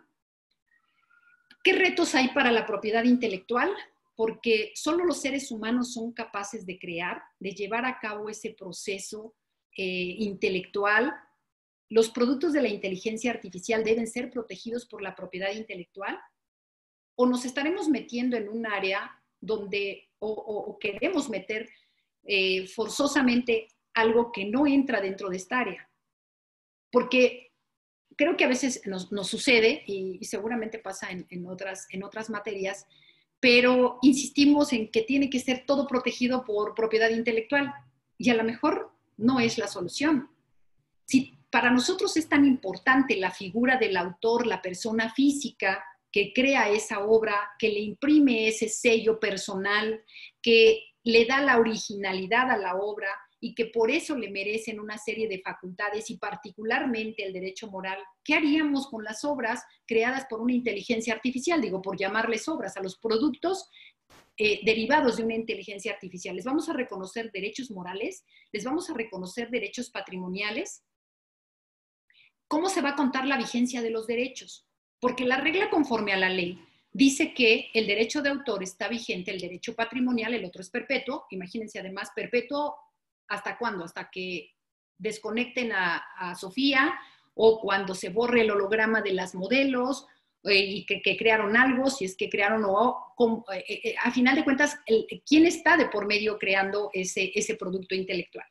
Speaker 1: ¿Qué retos hay para la propiedad intelectual? Porque solo los seres humanos son capaces de crear, de llevar a cabo ese proceso eh, intelectual. ¿Los productos de la inteligencia artificial deben ser protegidos por la propiedad intelectual? ¿O nos estaremos metiendo en un área donde, o, o, o queremos meter eh, forzosamente algo que no entra dentro de esta área? Porque creo que a veces nos, nos sucede, y, y seguramente pasa en, en, otras, en otras materias, pero insistimos en que tiene que ser todo protegido por propiedad intelectual, y a lo mejor no es la solución. Si para nosotros es tan importante la figura del autor, la persona física que crea esa obra, que le imprime ese sello personal, que le da la originalidad a la obra y que por eso le merecen una serie de facultades y particularmente el derecho moral, ¿qué haríamos con las obras creadas por una inteligencia artificial? Digo, por llamarles obras, a los productos eh, derivados de una inteligencia artificial. Les vamos a reconocer derechos morales, les vamos a reconocer derechos patrimoniales. ¿Cómo se va a contar la vigencia de los derechos? Porque la regla conforme a la ley dice que el derecho de autor está vigente, el derecho patrimonial, el otro es perpetuo. Imagínense además, perpetuo, ¿hasta cuándo? Hasta que desconecten a, a Sofía, o cuando se borre el holograma de las modelos, eh, y que, que crearon algo, si es que crearon o... Con, eh, eh, a final de cuentas, el, ¿quién está de por medio creando ese, ese producto intelectual?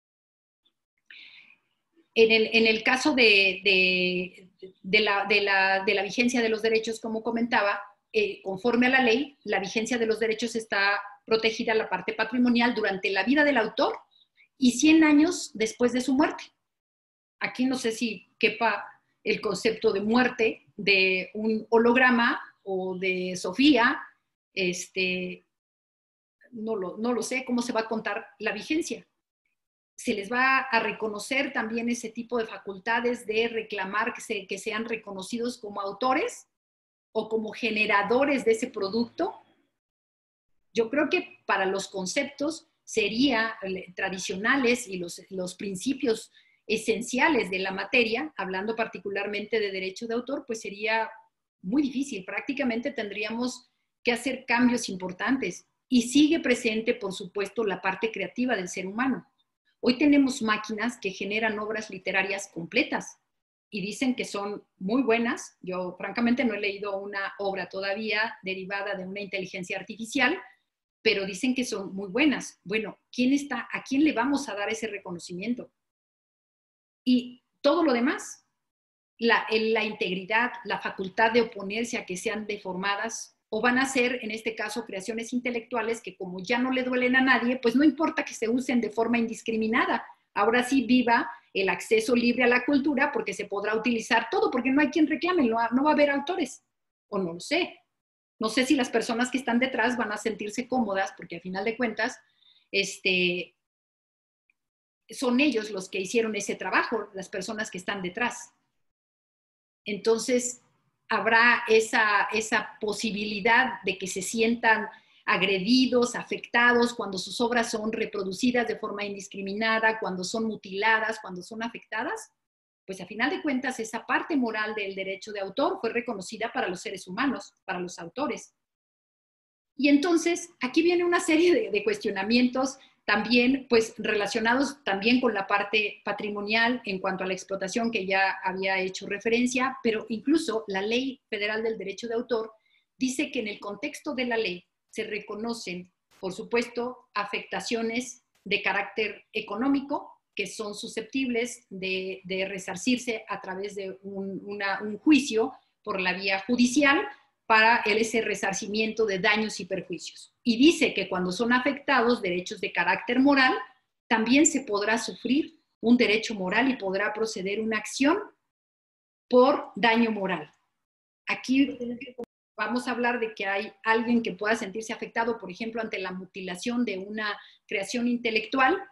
Speaker 1: En el, en el caso de, de, de, la, de, la, de la vigencia de los derechos, como comentaba, eh, conforme a la ley, la vigencia de los derechos está protegida la parte patrimonial durante la vida del autor y cien años después de su muerte. Aquí no sé si quepa el concepto de muerte de un holograma o de Sofía, este, no lo, no lo sé cómo se va a contar la vigencia. Se les va a reconocer también ese tipo de facultades de reclamar que, se, que sean reconocidos como autores o como generadores de ese producto. Yo creo que para los conceptos sería tradicionales y los, los principios esenciales de la materia, hablando particularmente de derecho de autor, pues sería muy difícil. Prácticamente tendríamos que hacer cambios importantes. Y sigue presente, por supuesto, la parte creativa del ser humano. Hoy tenemos máquinas que generan obras literarias completas y dicen que son muy buenas. Yo, francamente, no he leído una obra todavía derivada de una inteligencia artificial, pero dicen que son muy buenas. Bueno, ¿quién está, ¿a quién le vamos a dar ese reconocimiento? Y todo lo demás, la, la integridad, la facultad de oponerse a que sean deformadas, o van a ser, en este caso, creaciones intelectuales que como ya no le duelen a nadie, pues no importa que se usen de forma indiscriminada. Ahora sí viva el acceso libre a la cultura porque se podrá utilizar todo, porque no hay quien reclame, no, no va a haber autores, o no lo sé. No sé si las personas que están detrás van a sentirse cómodas, porque al final de cuentas, este, son ellos los que hicieron ese trabajo, las personas que están detrás. Entonces, habrá esa, esa posibilidad de que se sientan agredidos, afectados, cuando sus obras son reproducidas de forma indiscriminada, cuando son mutiladas, cuando son afectadas. Pues a final de cuentas, esa parte moral del derecho de autor fue reconocida para los seres humanos, para los autores. Y entonces, aquí viene una serie de, de cuestionamientos también, pues, relacionados también con la parte patrimonial en cuanto a la explotación que ya había hecho referencia, pero incluso la Ley Federal del Derecho de Autor dice que en el contexto de la ley se reconocen, por supuesto, afectaciones de carácter económico que son susceptibles de, de resarcirse a través de un, una, un juicio por la vía judicial para ese resarcimiento de daños y perjuicios. Y dice que cuando son afectados derechos de carácter moral, también se podrá sufrir un derecho moral y podrá proceder una acción por daño moral. Aquí vamos a hablar de que hay alguien que pueda sentirse afectado, por ejemplo, ante la mutilación de una creación intelectual.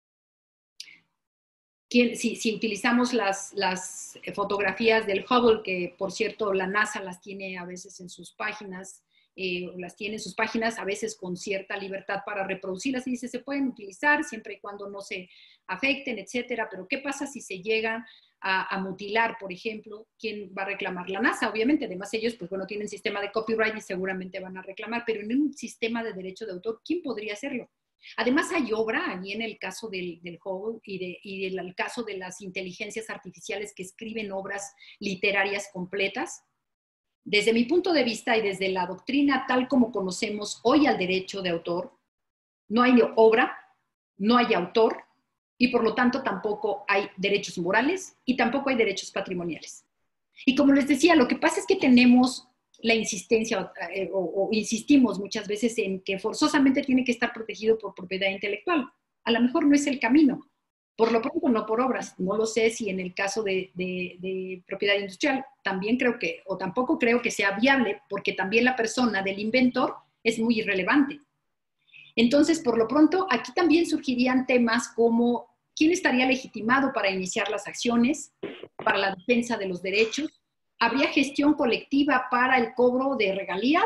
Speaker 1: Si, si utilizamos las, las fotografías del Hubble, que por cierto la NASA las tiene a veces en sus páginas, eh, las tiene en sus páginas a veces con cierta libertad para reproducirlas, y dice, se pueden utilizar siempre y cuando no se afecten, etcétera, pero ¿qué pasa si se llegan a, a mutilar, por ejemplo? ¿Quién va a reclamar? La NASA, obviamente. Además ellos, pues bueno, tienen sistema de copyright y seguramente van a reclamar, pero en un sistema de derecho de autor, ¿quién podría hacerlo? Además hay obra allí en el caso del, del Hubble y, de, y del caso de las inteligencias artificiales que escriben obras literarias completas. Desde mi punto de vista y desde la doctrina tal como conocemos hoy al derecho de autor, no hay obra, no hay autor y por lo tanto tampoco hay derechos morales y tampoco hay derechos patrimoniales. Y como les decía, lo que pasa es que tenemos la insistencia eh, o, o insistimos muchas veces en que forzosamente tiene que estar protegido por propiedad intelectual. A lo mejor no es el camino. Por lo pronto no por obras. No lo sé si en el caso de, de, de propiedad industrial también creo que, o tampoco creo que sea viable, porque también la persona del inventor es muy irrelevante. Entonces, por lo pronto, aquí también surgirían temas como quién estaría legitimado para iniciar las acciones, para la defensa de los derechos. ¿Habría gestión colectiva para el cobro de regalías?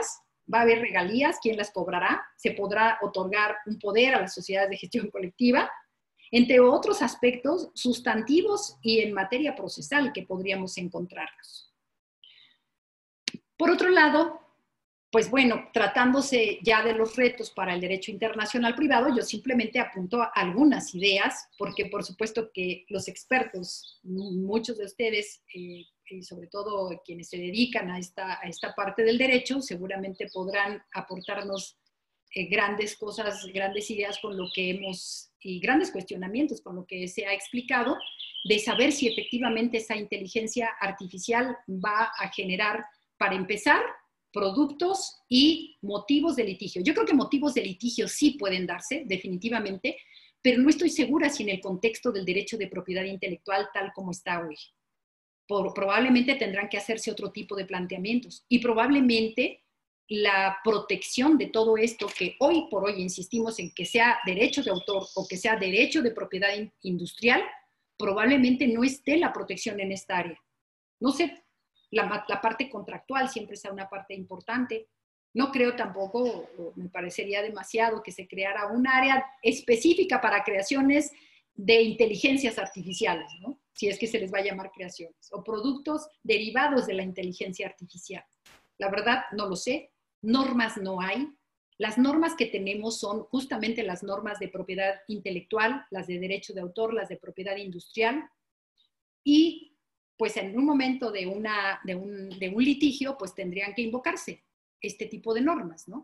Speaker 1: va a haber regalías, ¿quién las cobrará? Se podrá otorgar un poder a las sociedades de gestión colectiva, entre otros aspectos sustantivos y en materia procesal que podríamos encontrarnos. Por otro lado, pues bueno, tratándose ya de los retos para el derecho internacional privado, yo simplemente apunto algunas ideas, porque por supuesto que los expertos, muchos de ustedes, eh, y sobre todo quienes se dedican a esta, a esta parte del derecho, seguramente podrán aportarnos eh, grandes cosas, grandes ideas con lo que hemos, y grandes cuestionamientos con lo que se ha explicado, de saber si efectivamente esa inteligencia artificial va a generar, para empezar, productos y motivos de litigio. Yo creo que motivos de litigio sí pueden darse, definitivamente, pero no estoy segura si en el contexto del derecho de propiedad intelectual tal como está hoy. Por, probablemente tendrán que hacerse otro tipo de planteamientos y probablemente la protección de todo esto que hoy por hoy insistimos en que sea derecho de autor o que sea derecho de propiedad in, industrial, probablemente no esté la protección en esta área. No sé, La, la parte contractual siempre es una parte importante. No creo tampoco, me parecería demasiado, que se creara un área específica para creaciones de inteligencias artificiales, ¿no? Si es que se les va a llamar creaciones, o productos derivados de la inteligencia artificial. La verdad, no lo sé. Normas no hay. Las normas que tenemos son justamente las normas de propiedad intelectual, las de derecho de autor, las de propiedad industrial, y pues en un momento de, una, de, un, de un litigio, pues tendrían que invocarse este tipo de normas, ¿no?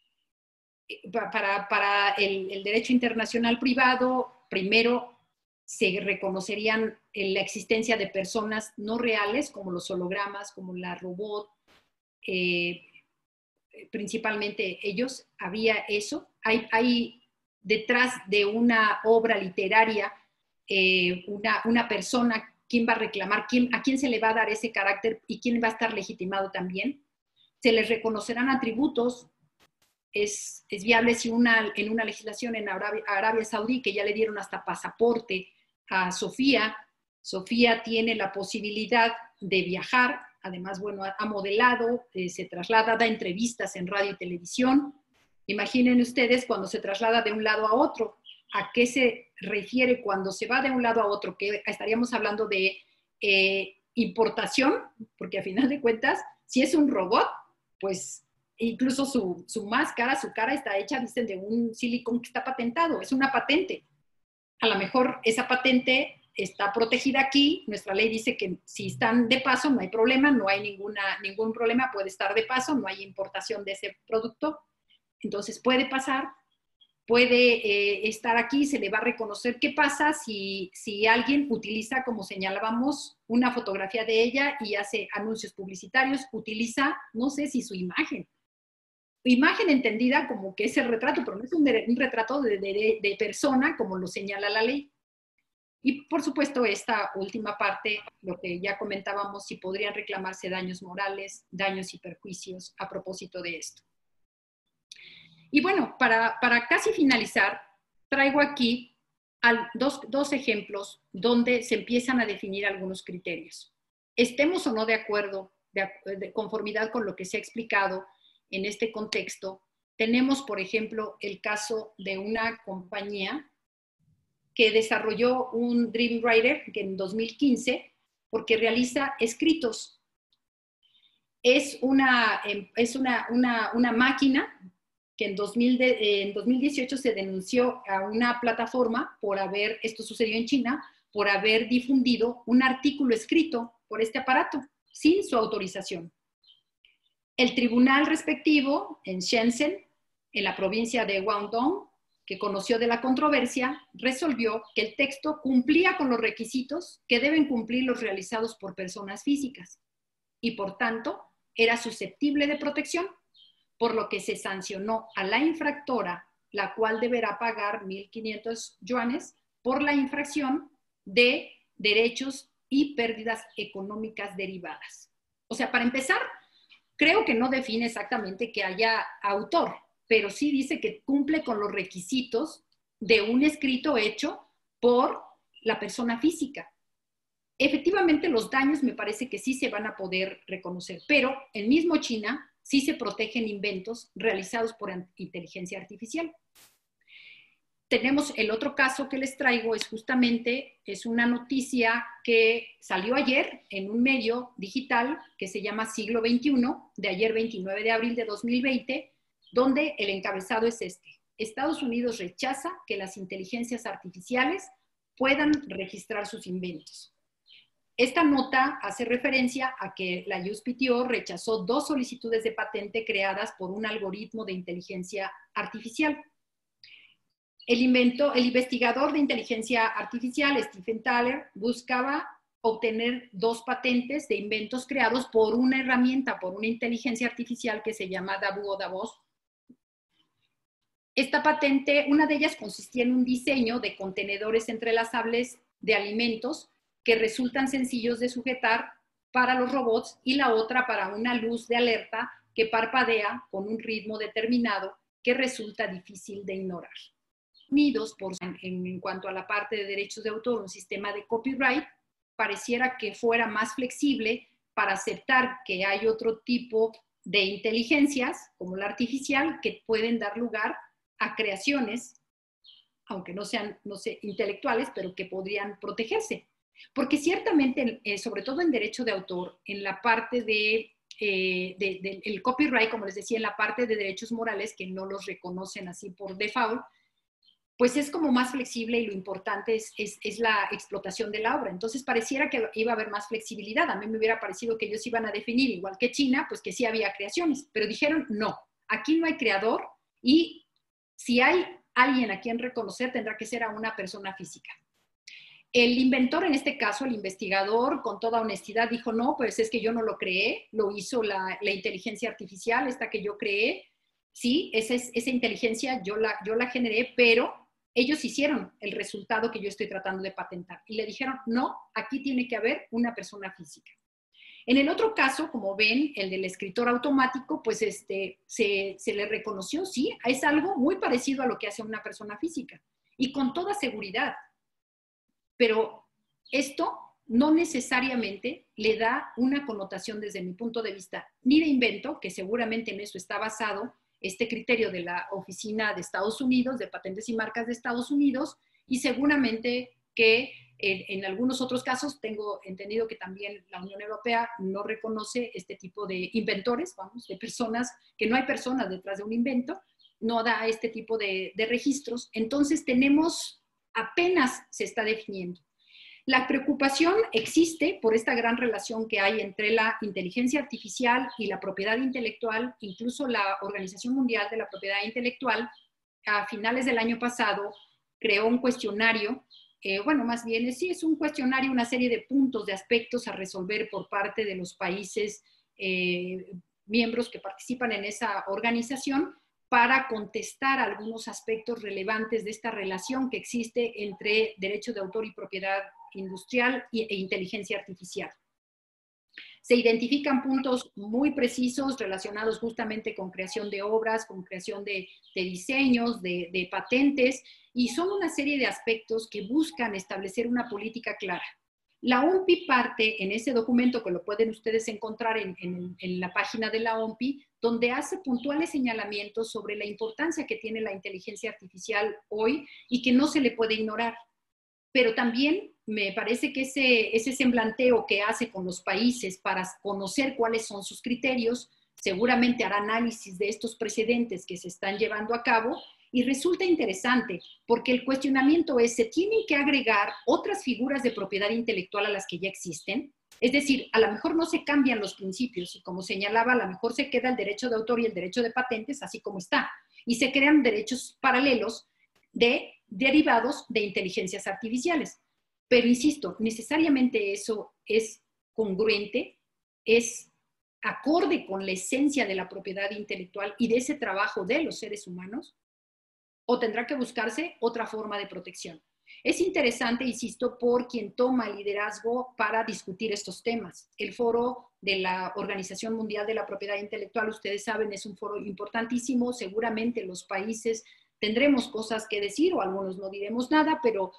Speaker 1: Para, para el, el derecho internacional privado, primero se reconocerían la existencia de personas no reales, como los hologramas, como la robot, eh, principalmente ellos, había eso. Hay, hay detrás de una obra literaria eh, una, una persona. ¿Quién va a reclamar? ¿Quién, ¿A quién se le va a dar ese carácter? ¿Y quién va a estar legitimado también? Se les reconocerán atributos. Es, es viable si una, en una legislación en Arabia, Arabia Saudí, que ya le dieron hasta pasaporte a Sofía. Sofía tiene la posibilidad de viajar. Además, bueno, ha modelado, eh, se traslada, da entrevistas en radio y televisión. Imaginen ustedes cuando se traslada de un lado a otro. ¿A qué se refiere cuando se va de un lado a otro? Que estaríamos hablando de eh, importación, porque a final de cuentas, si es un robot, pues incluso su, su máscara, su cara está hecha, dicen, de un silicón que está patentado, es una patente. A lo mejor esa patente está protegida aquí, nuestra ley dice que si están de paso no hay problema, no hay ninguna, ningún problema, puede estar de paso, no hay importación de ese producto, entonces puede pasar. Puede eh, estar aquí, se le va a reconocer. ¿Qué pasa si, si alguien utiliza, como señalábamos, una fotografía de ella y hace anuncios publicitarios? Utiliza, no sé si su imagen. Imagen entendida como que es el retrato, pero no es un, un retrato de, de, de persona, como lo señala la ley. Y, por supuesto, esta última parte, lo que ya comentábamos, si podrían reclamarse daños morales, daños y perjuicios a propósito de esto. Y bueno, para, para casi finalizar, traigo aquí al, dos, dos ejemplos donde se empiezan a definir algunos criterios. Estemos o no de acuerdo, de, de conformidad con lo que se ha explicado en este contexto, tenemos, por ejemplo, el caso de una compañía que desarrolló un Dream Writer que en dos mil quince, porque realiza escritos. Es una, es una, una, una máquina que en, dos mil de, eh, en dos mil dieciocho se denunció a una plataforma por haber, esto sucedió en China, por haber difundido un artículo escrito por este aparato sin su autorización. El tribunal respectivo en Shenzhen, en la provincia de Guangdong, que conoció de la controversia, resolvió que el texto cumplía con los requisitos que deben cumplir los realizados por personas físicas y, por tanto, era susceptible de protección, por lo que se sancionó a la infractora, la cual deberá pagar mil quinientos yuanes por la infracción de derechos y pérdidas económicas derivadas. O sea, para empezar, creo que no define exactamente que haya autor, pero sí dice que cumple con los requisitos de un escrito hecho por la persona física. Efectivamente, los daños me parece que sí se van a poder reconocer, pero el mismo China sí se protegen inventos realizados por inteligencia artificial. Tenemos el otro caso que les traigo, es justamente, es una noticia que salió ayer en un medio digital que se llama Siglo veintiuno, de ayer veintinueve de abril de dos mil veinte, donde el encabezado es este: Estados Unidos rechaza que las inteligencias artificiales puedan registrar sus inventos. Esta nota hace referencia a que la U S P T O rechazó dos solicitudes de patente creadas por un algoritmo de inteligencia artificial. El, invento, el investigador de inteligencia artificial, Stephen Thaler, buscaba obtener dos patentes de inventos creados por una herramienta, por una inteligencia artificial que se llama Dabu o Davos. Esta patente, una de ellas consistía en un diseño de contenedores entrelazables de alimentos que resultan sencillos de sujetar para los robots, y la otra para una luz de alerta que parpadea con un ritmo determinado que resulta difícil de ignorar. Unidos, por, en, en cuanto a la parte de derechos de autor, un sistema de copyright, pareciera que fuera más flexible para aceptar que hay otro tipo de inteligencias, como la artificial, que pueden dar lugar a creaciones, aunque no sean, no sé, intelectuales, pero que podrían protegerse. Porque ciertamente, eh, sobre todo en derecho de autor, en la parte de, eh, de, de, el copyright, como les decía, en la parte de derechos morales, que no los reconocen así por default, pues es como más flexible, y lo importante es, es, es la explotación de la obra. Entonces pareciera que iba a haber más flexibilidad. A mí me hubiera parecido que ellos iban a definir, igual que China, pues que sí había creaciones, pero dijeron no, aquí no hay creador, y si hay alguien a quien reconocer, tendrá que ser a una persona física. El inventor, en este caso, el investigador, con toda honestidad dijo, no, pues es que yo no lo creé, lo hizo la, la inteligencia artificial, esta que yo creé. Sí, esa, es, esa inteligencia yo la, yo la generé, pero ellos hicieron el resultado que yo estoy tratando de patentar. Y le dijeron, no, aquí tiene que haber una persona física. En el otro caso, como ven, el del escritor automático, pues este, se, se le reconoció, sí, es algo muy parecido a lo que hace una persona física, y con toda seguridad. Pero esto no necesariamente le da una connotación, desde mi punto de vista, ni de invento, que seguramente en eso está basado este criterio de la Oficina de Estados Unidos, de Patentes y Marcas de Estados Unidos, y seguramente que en, en algunos otros casos tengo entendido que también la Unión Europea no reconoce este tipo de inventores, vamos, de personas, que no hay personas detrás de un invento, no da este tipo de, de registros. Entonces tenemos, apenas se está definiendo. La preocupación existe por esta gran relación que hay entre la inteligencia artificial y la propiedad intelectual. Incluso la Organización Mundial de la Propiedad Intelectual, a finales del año pasado, creó un cuestionario, eh, bueno, más bien, sí, es un cuestionario, una serie de puntos, de aspectos a resolver por parte de los países eh, miembros que participan en esa organización, para contestar algunos aspectos relevantes de esta relación que existe entre derecho de autor y propiedad industrial e inteligencia artificial. Se identifican puntos muy precisos relacionados justamente con creación de obras, con creación de, de diseños, de, de patentes, y son una serie de aspectos que buscan establecer una política clara. La O M P I parte en ese documento, que lo pueden ustedes encontrar en, en, en la página de la O M P I, donde hace puntuales señalamientos sobre la importancia que tiene la inteligencia artificial hoy y que no se le puede ignorar. Pero también me parece que ese, ese semblanteo que hace con los países para conocer cuáles son sus criterios, seguramente hará análisis de estos precedentes que se están llevando a cabo, y resulta interesante porque el cuestionamiento es, ¿se tienen que agregar otras figuras de propiedad intelectual a las que ya existen? Es decir, a lo mejor no se cambian los principios, y como señalaba, a lo mejor se queda el derecho de autor y el derecho de patentes así como está, y se crean derechos paralelos de derivados de inteligencias artificiales. Pero insisto, necesariamente eso es congruente, es acorde con la esencia de la propiedad intelectual y de ese trabajo de los seres humanos, o tendrá que buscarse otra forma de protección. Es interesante, insisto, por quien toma el liderazgo para discutir estos temas. El foro de la Organización Mundial de la Propiedad Intelectual, ustedes saben, es un foro importantísimo. Seguramente los países tendremos cosas que decir, o algunos no diremos nada, pero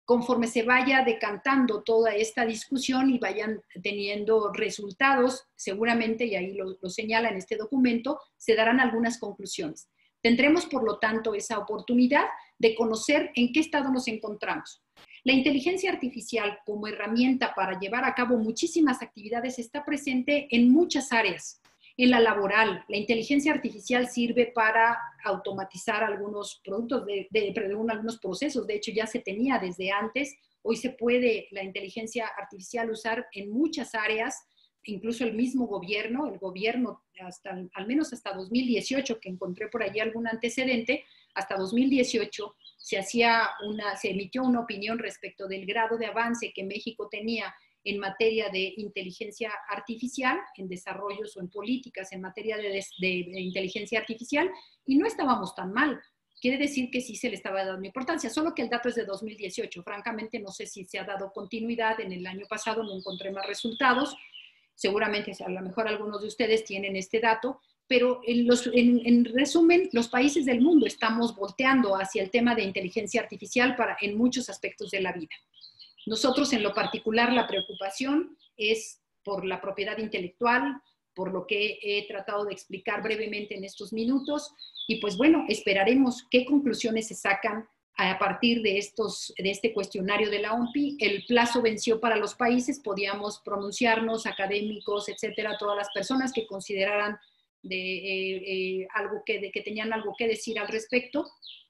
Speaker 1: conforme se vaya decantando toda esta discusión y vayan teniendo resultados, seguramente, y ahí lo, lo señala en este documento, se darán algunas conclusiones. Tendremos, por lo tanto, esa oportunidad de conocer en qué estado nos encontramos. La inteligencia artificial como herramienta para llevar a cabo muchísimas actividades está presente en muchas áreas. En la laboral, la inteligencia artificial sirve para automatizar algunos productos, de, de, perdón, algunos procesos. De hecho, ya se tenía desde antes. Hoy se puede la inteligencia artificial usar en muchas áreas, incluso el mismo gobierno, el gobierno hasta, al menos hasta dos mil dieciocho, que encontré por allí algún antecedente, hasta dos mil dieciocho se, hacía una, se emitió una opinión respecto del grado de avance que México tenía en materia de inteligencia artificial, en desarrollos o en políticas en materia de, de, de inteligencia artificial, y no estábamos tan mal. Quiere decir que sí se le estaba dando importancia, solo que el dato es de dos mil dieciocho. Francamente, no sé si se ha dado continuidad. En el año pasado no encontré más resultados. Seguramente, a lo mejor algunos de ustedes tienen este dato, pero en, los, en, en resumen, los países del mundo estamos volteando hacia el tema de inteligencia artificial para, en muchos aspectos de la vida. Nosotros, en lo particular, la preocupación es por la propiedad intelectual, por lo que he tratado de explicar brevemente en estos minutos, y pues bueno, esperaremos qué conclusiones se sacan a partir de, estos, de este cuestionario de la O M P I. El plazo venció para los países, podíamos pronunciarnos, académicos, etcétera, todas las personas que consideraran de, eh, eh, algo que, de, que tenían algo que decir al respecto.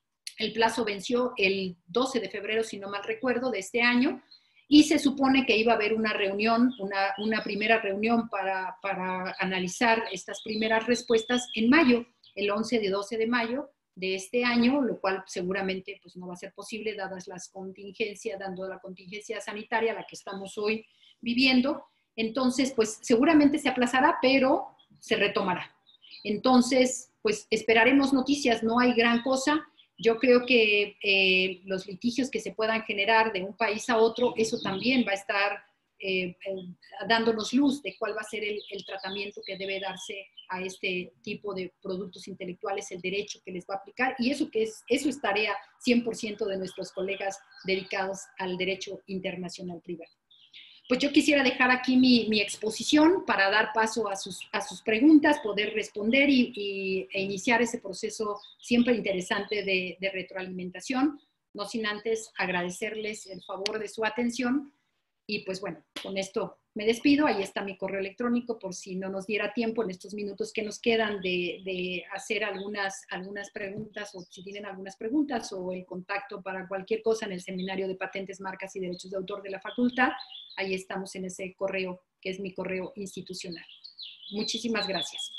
Speaker 1: El plazo venció el doce de febrero, si no mal recuerdo, de este año, y se supone que iba a haber una reunión, una, una primera reunión para, para analizar estas primeras respuestas en mayo, el once de doce de mayo de este año, lo cual seguramente pues, no va a ser posible dadas las contingencias, dando la contingencia sanitaria a la que estamos hoy viviendo. Entonces, pues seguramente se aplazará, pero se retomará. Entonces, pues esperaremos noticias, no hay gran cosa. Yo creo que eh, los litigios que se puedan generar de un país a otro, eso también va a estar eh, eh, dándonos luz de cuál va a ser el, el tratamiento que debe darse a este tipo de productos intelectuales, el derecho que les va a aplicar, y eso, que es, eso es tarea cien por ciento de nuestros colegas dedicados al derecho internacional privado. Pues yo quisiera dejar aquí mi, mi exposición para dar paso a sus, a sus preguntas, poder responder y, y, e iniciar ese proceso siempre interesante de, de retroalimentación, no sin antes agradecerles el favor de su atención. Y pues bueno, con esto me despido. Ahí está mi correo electrónico por si no nos diera tiempo en estos minutos que nos quedan de, de hacer algunas, algunas preguntas, o si tienen algunas preguntas, o el contacto para cualquier cosa en el Seminario de Patentes, Marcas y Derechos de Autor de la Facultad. Ahí estamos en ese correo, que es mi correo institucional. Muchísimas gracias.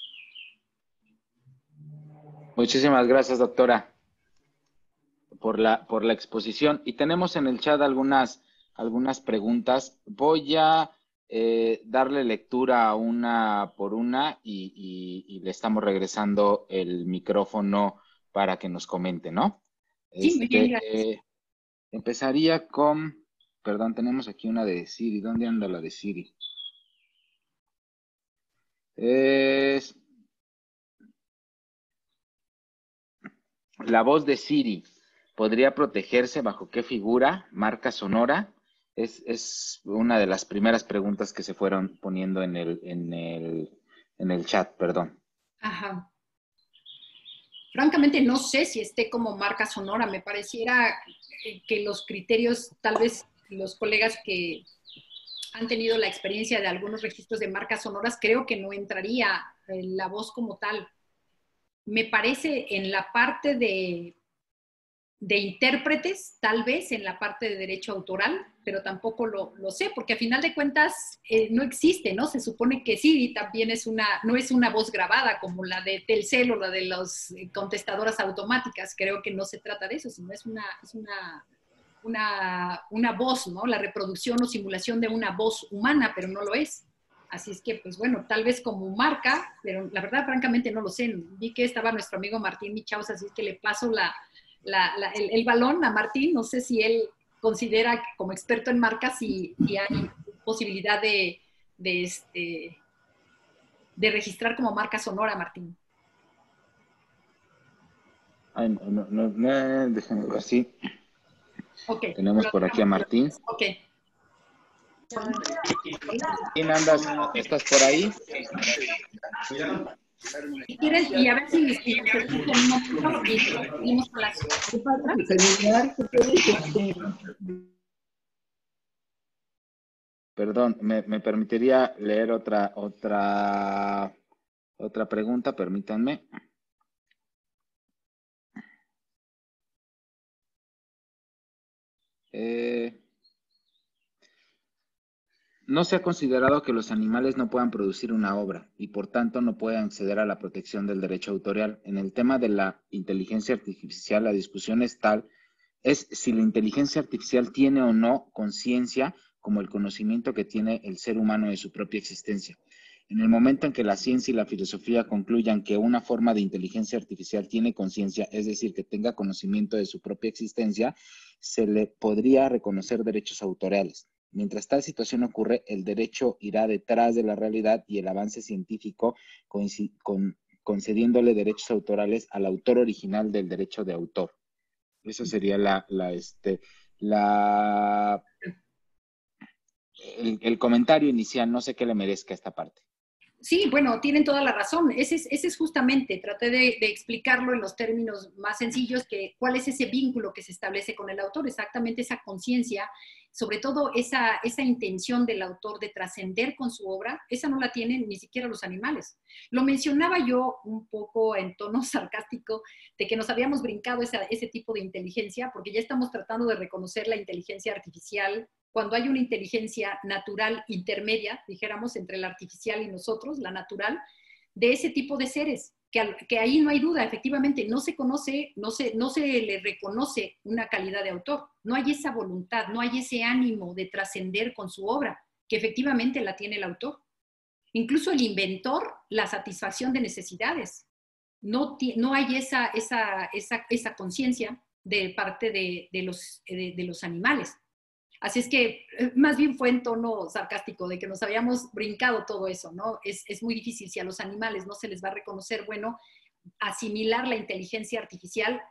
Speaker 4: Muchísimas gracias, doctora, por la, por la exposición. Y tenemos en el chat algunas, algunas preguntas. Voy a eh, darle lectura una por una y, y, y le estamos regresando el micrófono para que nos comente, ¿no?
Speaker 1: Sí, muy bien,
Speaker 4: este,
Speaker 1: gracias.
Speaker 4: eh, empezaría con, perdón, tenemos aquí una de Siri. ¿Dónde anda la de Siri? Es la voz de Siri. ¿Podría protegerse bajo qué figura? ¿Marca sonora? Es, es una de las primeras preguntas que se fueron poniendo en el, en el, en el chat, perdón.
Speaker 1: Ajá. Francamente no sé si esté como marca sonora. Me pareciera que los criterios, tal vez los colegas que han tenido la experiencia de algunos registros de marcas sonoras, creo que no entraría la voz como tal. Me parece en la parte de, de intérpretes, tal vez en la parte de derecho autoral, pero tampoco lo, lo sé, porque a final de cuentas eh, no existe, ¿no? Se supone que sí, también es una, no es una voz grabada como la de Telcel o la de las contestadoras automáticas. Creo que no se trata de eso, sino es una, es una, una, una voz, ¿no? La reproducción o simulación de una voz humana, pero no lo es. Así es que, pues bueno, tal vez como marca, pero la verdad, francamente, no lo sé. Vi que estaba nuestro amigo Martín Michaus, así es que le paso la, la, la, el, el balón a Martín. No sé si él considera que como experto en marcas si, si hay posibilidad de, de, este, de registrar como marca sonora, Martín.
Speaker 4: Ay, no, no, no, no, déjenme ver así.
Speaker 1: Ok.
Speaker 4: Tenemos por aquí a Martín.
Speaker 1: Ok.
Speaker 4: Martín, andas, ¿estás por ahí?
Speaker 1: Si quieres, y a ver si, si te escucho en un momento y seguimos con las
Speaker 4: Perdón, me, me permitiría leer otra, otra, otra pregunta, permítanme. Eh, no se ha considerado que los animales no puedan producir una obra y por tanto no puedan acceder a la protección del derecho autorial. En el tema de la inteligencia artificial, la discusión es tal, es si la inteligencia artificial tiene o no conciencia como el conocimiento que tiene el ser humano de su propia existencia. En el momento en que la ciencia y la filosofía concluyan que una forma de inteligencia artificial tiene conciencia, es decir, que tenga conocimiento de su propia existencia, se le podría reconocer derechos autorales. Mientras tal situación ocurre, el derecho irá detrás de la realidad y el avance científico con, con, concediéndole derechos autorales al autor original del derecho de autor. Eso sería la, la, este, la, el, el comentario inicial. No sé qué le merezca esta parte.
Speaker 1: Sí, bueno, tienen toda la razón. Ese es, ese es justamente, traté de, de explicarlo en los términos más sencillos, que cuál es ese vínculo que se establece con el autor, exactamente esa conciencia, sobre todo esa, esa intención del autor de trascender con su obra, esa no la tienen ni siquiera los animales. Lo mencionaba yo un poco en tono sarcástico, de que nos habíamos brincado esa, ese tipo de inteligencia, porque ya estamos tratando de reconocer la inteligencia artificial cuando hay una inteligencia natural intermedia, dijéramos, entre la artificial y nosotros, la natural, de ese tipo de seres, que, que ahí no hay duda, efectivamente, no se conoce, no se, no se le reconoce una calidad de autor, no hay esa voluntad, no hay ese ánimo de trascender con su obra, que efectivamente la tiene el autor. Incluso el inventor, la satisfacción de necesidades, no, no hay esa, esa, esa, esa conciencia de parte de, de, los, de, de los animales. Así es que más bien fue en tono sarcástico, de que nos habíamos brincado todo eso, ¿no? Es, es muy difícil, si a los animales no se les va a reconocer, bueno, asimilar la inteligencia artificial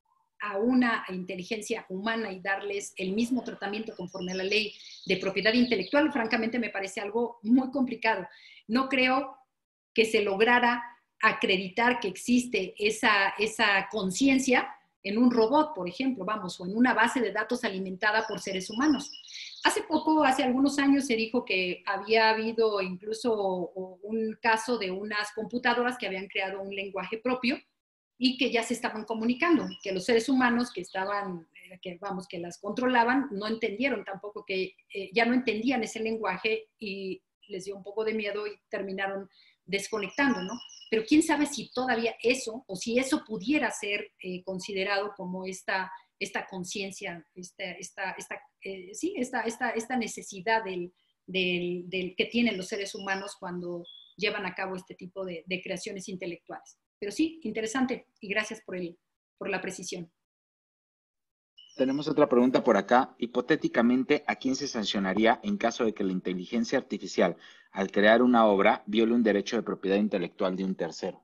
Speaker 1: a una inteligencia humana y darles el mismo tratamiento conforme a la ley de propiedad intelectual, francamente me parece algo muy complicado. No creo que se lograra acreditar que existe esa, esa conciencia en un robot, por ejemplo, vamos, o en una base de datos alimentada por seres humanos. Hace poco, hace algunos años, se dijo que había habido incluso un caso de unas computadoras que habían creado un lenguaje propio y que ya se estaban comunicando, que los seres humanos que estaban, que vamos, que las controlaban, no entendieron tampoco, que eh, ya no entendían ese lenguaje y les dio un poco de miedo y terminaron desconectando, ¿no? Pero quién sabe si todavía eso, o si eso pudiera ser eh, considerado como esta, esta conciencia, esta, esta, esta, eh, sí, esta, esta, esta necesidad del, del, del que tienen los seres humanos cuando llevan a cabo este tipo de, de creaciones intelectuales. Pero sí, interesante, y gracias por, el, por la precisión.
Speaker 4: Tenemos otra pregunta por acá. Hipotéticamente, ¿a quién se sancionaría en caso de que la inteligencia artificial, al crear una obra, viole un derecho de propiedad intelectual de un tercero?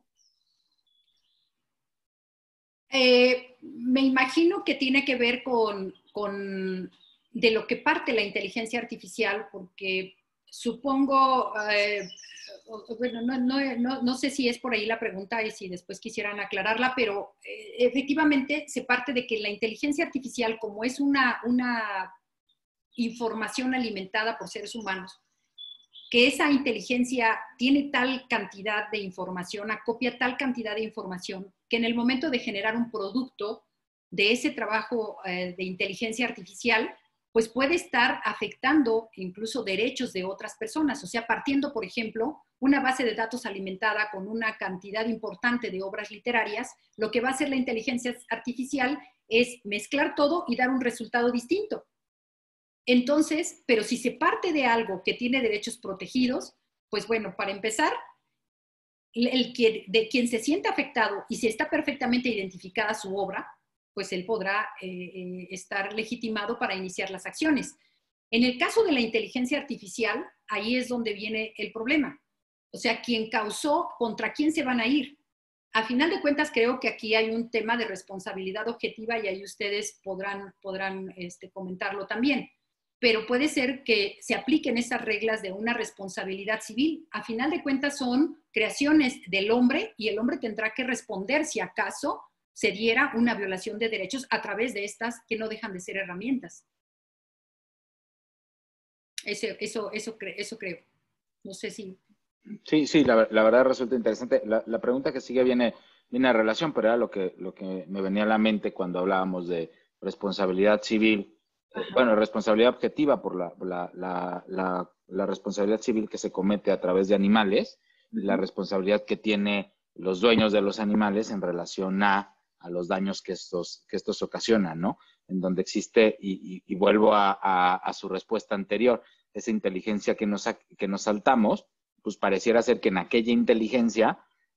Speaker 1: Eh, me imagino que tiene que ver con, con de lo que parte la inteligencia artificial, porque supongo, eh, bueno, no, no, no, no sé si es por ahí la pregunta y si después quisieran aclararla, pero eh, efectivamente se parte de que la inteligencia artificial, como es una, una información alimentada por seres humanos, que esa inteligencia tiene tal cantidad de información, acopia tal cantidad de información, que en el momento de generar un producto de ese trabajo eh, de inteligencia artificial, pues puede estar afectando incluso derechos de otras personas. O sea, partiendo, por ejemplo, una base de datos alimentada con una cantidad importante de obras literarias, lo que va a hacer la inteligencia artificial es mezclar todo y dar un resultado distinto. Entonces, pero si se parte de algo que tiene derechos protegidos, pues bueno, para empezar, el que, de quien se sienta afectado y si está perfectamente identificada su obra, pues él podrá eh, eh, estar legitimado para iniciar las acciones. En el caso de la inteligencia artificial, ahí es donde viene el problema. O sea, quien causó, ¿contra quién se van a ir? A final de cuentas, creo que aquí hay un tema de responsabilidad objetiva y ahí ustedes podrán, podrán este, comentarlo también. Pero puede ser que se apliquen esas reglas de una responsabilidad civil. A final de cuentas son creaciones del hombre y el hombre tendrá que responder si acaso se diera una violación de derechos a través de estas que no dejan de ser herramientas. Eso, eso, eso, eso creo. No sé si...
Speaker 4: Sí, sí, la, la verdad resulta interesante. La, la pregunta que sigue viene, viene a relación, pero era lo que, lo que me venía a la mente cuando hablábamos de responsabilidad civil. Eh, bueno, responsabilidad objetiva por la, la, la, la, la responsabilidad civil que se comete a través de animales, uh-huh. La responsabilidad que tienen los dueños de los animales en relación a, a los daños que estos, que estos ocasionan, ¿no? En donde existe, y, y, y vuelvo a, a, a su respuesta anterior, esa inteligencia que nos, que nos saltamos, pues pareciera ser que en aquella inteligencia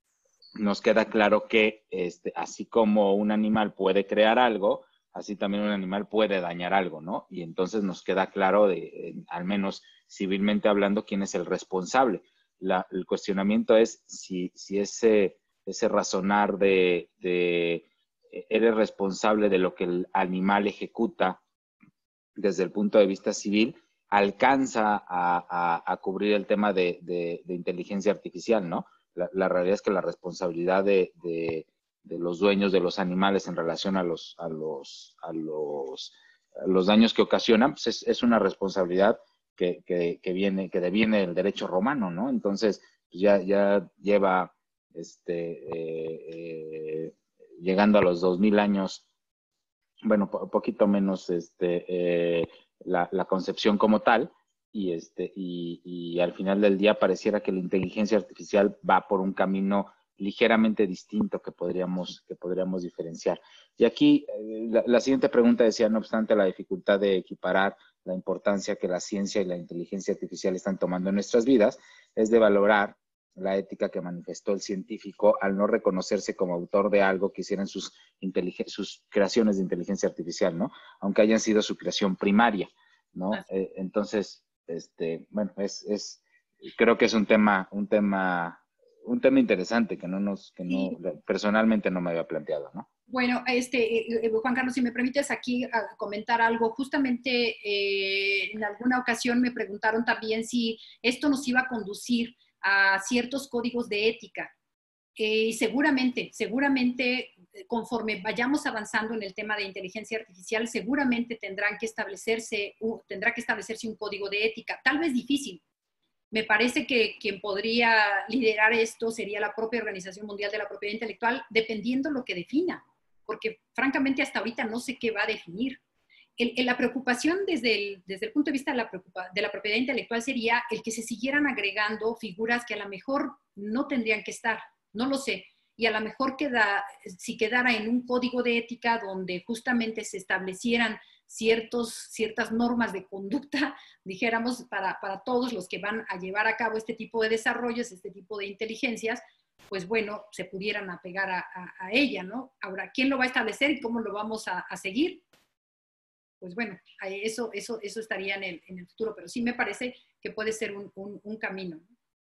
Speaker 4: nos queda claro que este, así como un animal puede crear algo, así también un animal puede dañar algo, ¿no? Y entonces nos queda claro, de, eh, al menos civilmente hablando, quién es el responsable. La, el cuestionamiento es si, si ese, ese razonar de, de eres responsable de lo que el animal ejecuta desde el punto de vista civil, alcanza a, a, a cubrir el tema de, de, de inteligencia artificial, ¿no? La, la realidad es que la responsabilidad de, de, de los dueños de los animales en relación a los, a los, a los, a los daños que ocasionan, pues es, es una responsabilidad que, que, que, viene, que deviene del derecho romano, ¿no? Entonces, pues ya, ya lleva este, eh, eh, llegando a los dos mil años, bueno, un poquito menos este, eh, la, la concepción como tal, y, este, y, y al final del día pareciera que la inteligencia artificial va por un camino ligeramente distinto que podríamos, que podríamos diferenciar. Y aquí eh, la, la siguiente pregunta decía, no obstante la dificultad de equiparar la importancia que la ciencia y la inteligencia artificial están tomando en nuestras vidas, es de valorar la ética que manifestó el científico al no reconocerse como autor de algo que hicieran sus, sus creaciones de inteligencia artificial, ¿no? Aunque hayan sido su creación primaria, ¿no? Eh, entonces, este, bueno, es, es, creo que es un tema, un tema, un tema interesante que no nos, que no, personalmente no me había planteado, ¿no?
Speaker 1: Bueno, este, eh, Juan Carlos, si me permites aquí a comentar algo, justamente eh, en alguna ocasión me preguntaron también si esto nos iba a conducir a ciertos códigos de ética. Y eh, seguramente, seguramente, conforme vayamos avanzando en el tema de inteligencia artificial, seguramente tendrán que establecerse, uh, tendrá que establecerse un código de ética, tal vez difícil. Me parece que quien podría liderar esto sería la propia Organización Mundial de la Propiedad Intelectual, dependiendo lo que defina, porque francamente hasta ahorita no sé qué va a definir. El, el, la preocupación desde el, desde el punto de vista de la, de la propiedad intelectual sería el que se siguieran agregando figuras que a lo mejor no tendrían que estar, no lo sé, y a lo mejor queda, si quedara en un código de ética donde justamente se establecieran ciertos, ciertas normas de conducta, dijéramos, para, para todos los que van a llevar a cabo este tipo de desarrollos, este tipo de inteligencias, pues bueno, se pudieran apegar a, a, a ella, ¿no? Ahora, ¿quién lo va a establecer y cómo lo vamos a, a seguir? Pues bueno, eso, eso, eso estaría en el, en el futuro, pero sí me parece que puede ser un, un, un camino.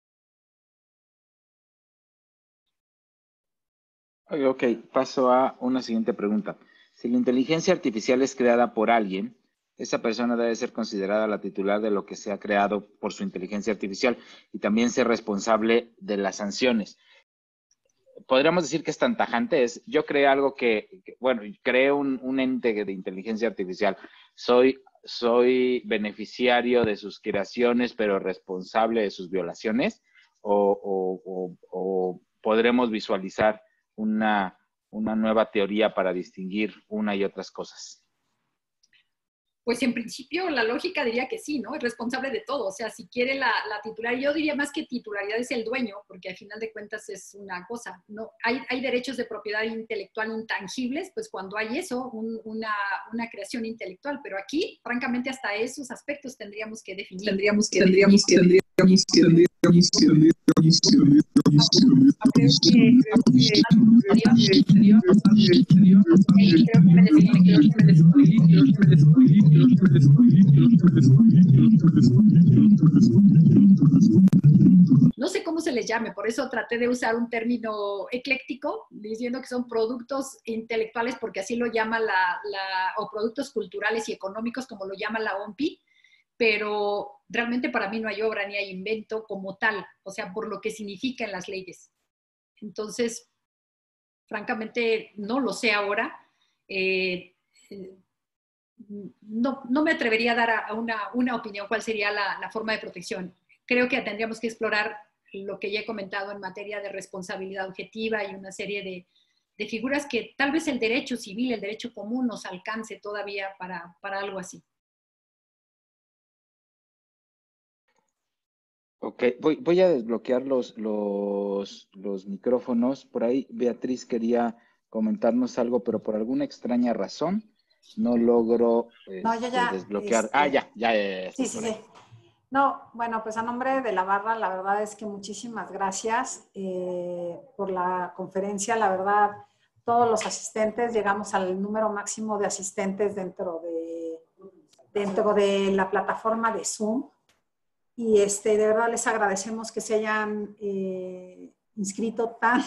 Speaker 4: Ok, paso a una siguiente pregunta. Si la inteligencia artificial es creada por alguien, esa persona debe ser considerada la titular de lo que se ha creado por su inteligencia artificial y también ser responsable de las sanciones. Podríamos decir que es tan tajante, es, yo creé algo que, que bueno, creé un, un ente de inteligencia artificial, soy, soy beneficiario de sus creaciones, pero responsable de sus violaciones, o, o, o, o podremos visualizar una, una nueva teoría para distinguir una y otras cosas.
Speaker 1: Pues en principio la lógica diría que sí, ¿no? Es responsable de todo. O sea, si quiere la, la titularidad, yo diría más que titularidad es el dueño, porque al final de cuentas es una cosa. No, hay, hay derechos de propiedad intelectual intangibles, pues cuando hay eso, un, una, una creación intelectual. Pero aquí, francamente, hasta esos aspectos tendríamos que definir. Tendríamos que tendríamos que tendríamos que tendríamos que tendríamos que No sé cómo cómo se les llame. Por eso traté de usar un término ecléctico, diciendo que son productos intelectuales, porque así lo llama la, la o productos culturales y económicos, como lo llama la O M P I, pero realmente para mí no hay obra ni hay invento como tal, o sea, por lo que significa en las leyes. Entonces, francamente, no lo sé ahora. Eh, no, no me atrevería a dar a una, una opinión cuál sería la, la forma de protección. Creo que tendríamos que explorar lo que ya he comentado en materia de responsabilidad objetiva y una serie de, de figuras que tal vez el derecho civil, el derecho común nos alcance todavía para, para algo así.
Speaker 4: Ok, voy, voy a desbloquear los, los, los micrófonos. Por ahí Beatriz quería comentarnos algo, pero por alguna extraña razón no logro
Speaker 3: No, yo
Speaker 4: este,
Speaker 3: ya,
Speaker 4: desbloquear.
Speaker 3: este,
Speaker 4: Ah, ya, ya, ya, ya
Speaker 3: sí,
Speaker 4: estás
Speaker 3: sí,
Speaker 4: por
Speaker 3: sí.
Speaker 4: ahí.
Speaker 3: No, bueno, pues a nombre de la barra, la verdad es que muchísimas gracias eh, por la conferencia. La verdad, todos los asistentes, llegamos al número máximo de asistentes dentro de, dentro de la plataforma de Zoom. Y este, de verdad les agradecemos que se hayan eh, inscrito tan,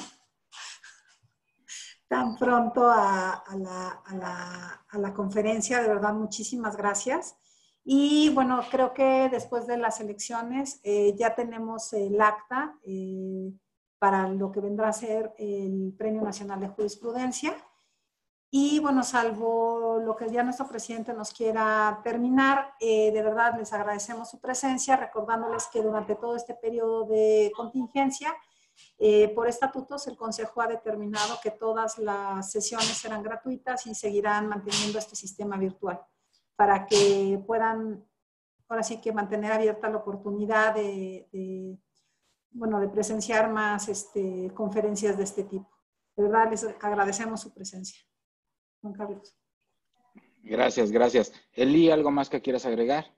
Speaker 3: tan pronto a, a, la, a, la, a la conferencia. De verdad, muchísimas gracias. Y bueno, creo que después de las elecciones eh, ya tenemos el acta eh, para lo que vendrá a ser el Premio Nacional de Jurisprudencia. Y bueno, salvo lo que ya nuestro presidente nos quiera terminar, eh, de verdad les agradecemos su presencia, recordándoles que durante todo este periodo de contingencia, eh, por estatutos, el Consejo ha determinado que todas las sesiones serán gratuitas y seguirán manteniendo este sistema virtual para que puedan, ahora sí que mantener abierta la oportunidad de, de bueno, de presenciar más este, conferencias de este tipo. De verdad les agradecemos su presencia. Juan Carlos.
Speaker 4: Gracias, gracias. Eli, ¿algo más que quieras agregar?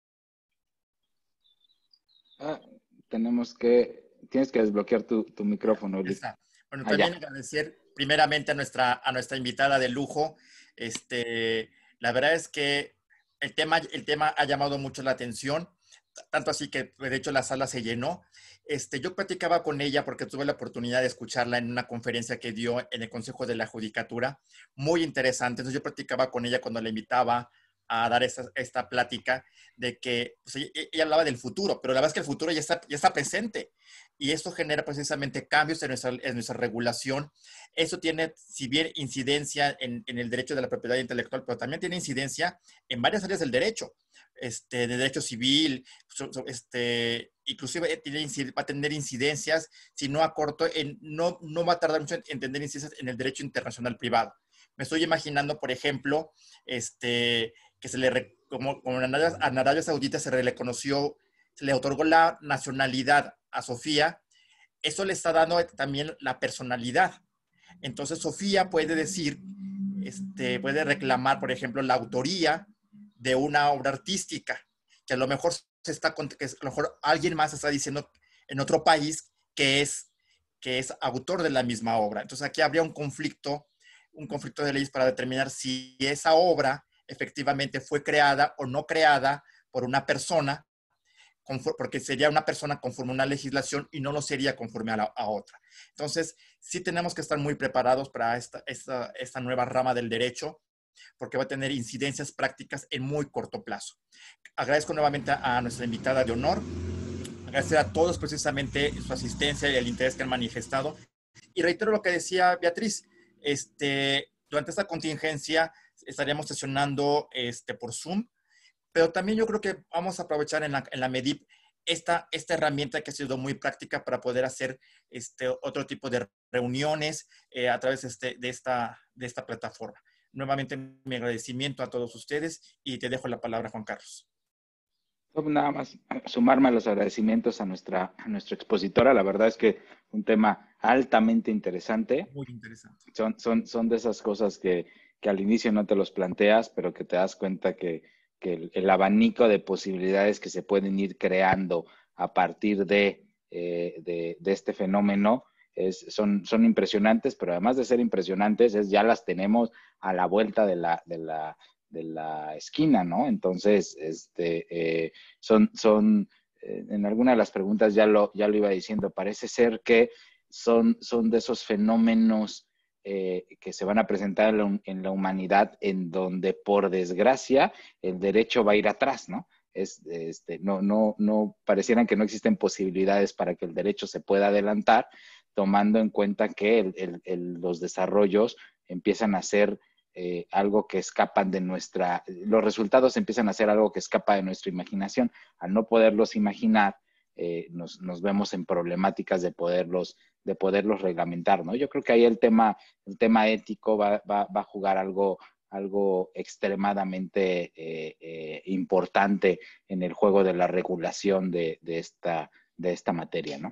Speaker 4: Ah, tenemos que, tienes que desbloquear tu, tu micrófono, Eli.
Speaker 5: Bueno,
Speaker 4: Ah,
Speaker 5: también
Speaker 4: ya.
Speaker 5: agradecer primeramente a nuestra, a nuestra invitada de lujo. Este, la verdad es que el tema, el tema ha llamado mucho la atención, tanto así que de hecho la sala se llenó. Este, yo platicaba con ella porque tuve la oportunidad de escucharla en una conferencia que dio en el Consejo de la Judicatura, muy interesante. Entonces yo platicaba con ella cuando la invitaba a dar esta, esta plática de que pues, ella, ella hablaba del futuro, pero la verdad es que el futuro ya está, ya está presente y esto genera precisamente cambios en nuestra, en nuestra regulación. Eso tiene, si bien incidencia en, en el derecho de la propiedad intelectual, pero también tiene incidencia en varias áreas del derecho, este, de derecho civil, este, inclusive tiene, va a tener incidencias, si no a corto, en, no, no va a tardar mucho en tener incidencias en el derecho internacional privado. Me estoy imaginando, por ejemplo, este, que se le, como, como en Arabia Saudita se le reconoció, se le otorgó la nacionalidad a Sofía, eso le está dando también la personalidad. Entonces Sofía puede decir, este, puede reclamar, por ejemplo, la autoría de una obra artística, que a lo mejor se está, que a lo mejor alguien más está diciendo en otro país que es, que es autor de la misma obra. Entonces aquí habría un conflicto, un conflicto de leyes para determinar si esa obra efectivamente fue creada o no creada por una persona, porque sería una persona conforme a una legislación y no lo sería conforme a, la, a otra. Entonces, sí tenemos que estar muy preparados para esta, esta, esta nueva rama del derecho, porque va a tener incidencias prácticas en muy corto plazo. Agradezco nuevamente a nuestra invitada de honor, agradecer a todos precisamente su asistencia y el interés que han manifestado. Y reitero lo que decía Beatriz, este, durante esta contingencia estaríamos sesionando este, por Zoom, pero también yo creo que vamos a aprovechar en la, en la MEDIP esta, esta herramienta que ha sido muy práctica para poder hacer este, otro tipo de reuniones eh, a través de, este, de, esta, de esta plataforma. Nuevamente mi agradecimiento a todos ustedes y te dejo la palabra, Juan Carlos.
Speaker 4: Nada más sumarme a los agradecimientos a nuestra, a nuestra expositora. La verdad es que un tema altamente interesante.
Speaker 5: Muy interesante.
Speaker 4: Son, son, son de esas cosas que, que al inicio no te los planteas, pero que te das cuenta que, que el, el abanico de posibilidades que se pueden ir creando a partir de, eh, de, de este fenómeno es, son, son impresionantes, pero además de ser impresionantes, es, ya las tenemos a la vuelta de la, de la, de la esquina, ¿no? Entonces, este, eh, son, son eh, en alguna de las preguntas ya lo, ya lo iba diciendo, parece ser que son, son de esos fenómenos eh, que se van a presentar en la, en la humanidad en donde, por desgracia, el derecho va a ir atrás, ¿no? Es, este, no, no, no parecieran que no existen posibilidades para que el derecho se pueda adelantar, tomando en cuenta que el, el, el, los desarrollos empiezan a ser eh, algo que escapan de nuestra, los resultados empiezan a ser algo que escapa de nuestra imaginación. Al no poderlos imaginar, eh, nos, nos vemos en problemáticas de poderlos, de poderlos reglamentar, ¿no? Yo creo que ahí el tema, el tema ético va, va, va a jugar algo, algo extremadamente eh, eh, importante en el juego de la regulación de, de, esta, de esta materia, ¿no?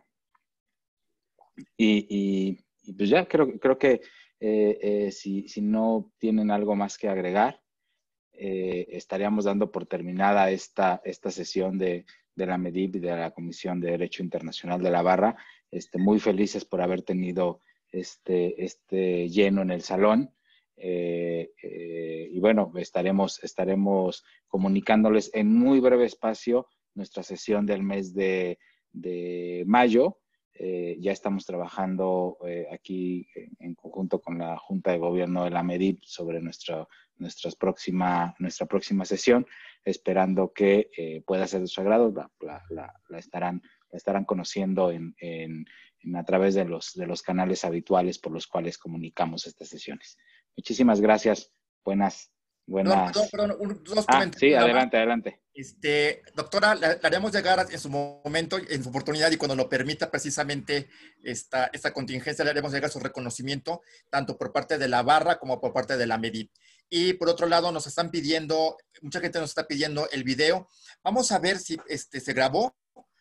Speaker 4: Y, y, y pues ya creo, creo que eh, eh, si, si no tienen algo más que agregar, eh, estaríamos dando por terminada esta, esta sesión de, de la MEDIP y de la Comisión de Derecho Internacional de la Barra. Este, muy felices por haber tenido este, este lleno en el salón. Eh, eh, y bueno, estaremos, estaremos comunicándoles en muy breve espacio nuestra sesión del mes de, de mayo. Eh, ya estamos trabajando eh, aquí en, en conjunto con la Junta de Gobierno de la MEDIP sobre nuestra, nuestras próxima, nuestra próxima sesión, esperando que eh, pueda ser de su agrado. La, la, la, la, estarán, la estarán conociendo en, en, en a través de los, de los canales habituales por los cuales comunicamos estas sesiones. Muchísimas gracias. Buenas, buenas.
Speaker 5: Perdón, perdón, perdón, un, dos
Speaker 4: ah,
Speaker 5: comentarios.
Speaker 4: sí, adelante, adelante.
Speaker 5: Este, doctora, le, le haremos llegar en su momento, en su oportunidad y cuando lo permita precisamente esta, esta contingencia, le haremos llegar su reconocimiento, tanto por parte de la barra como por parte de la MEDIP. Y por otro lado, nos están pidiendo, mucha gente nos está pidiendo el video. Vamos a ver si este, se grabó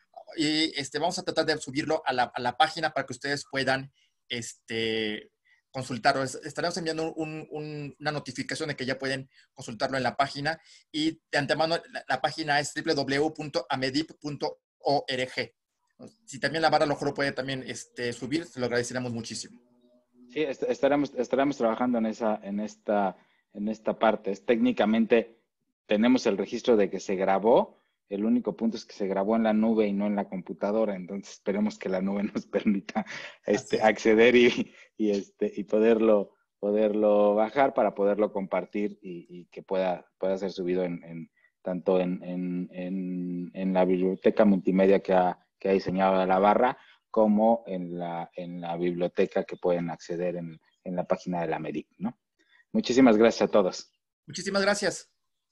Speaker 5: y este, vamos a tratar de subirlo a la, a la página para que ustedes puedan este, consultarlo. Estaremos enviando un, un, una notificación de que ya pueden consultarlo en la página y de antemano la, la página es doble u doble u doble u punto amedip punto org. Si también la barra a lo mejor lo puede también este, subir, se lo agradeceremos muchísimo.
Speaker 4: Sí, est estaremos, estaremos trabajando en, esa, en, esta, en esta parte. Es, técnicamente tenemos el registro de que se grabó. El único punto es que se grabó en la nube y no en la computadora, entonces esperemos que la nube nos permita este, acceder y, y, este, y poderlo, poderlo bajar para poderlo compartir y, y que pueda, pueda ser subido en, en, tanto en, en, en, en la biblioteca multimedia que ha, que ha diseñado la barra, como en la, en la biblioteca que pueden acceder en, en la página de la MEDIP, ¿no? Muchísimas gracias a todos.
Speaker 5: Muchísimas gracias.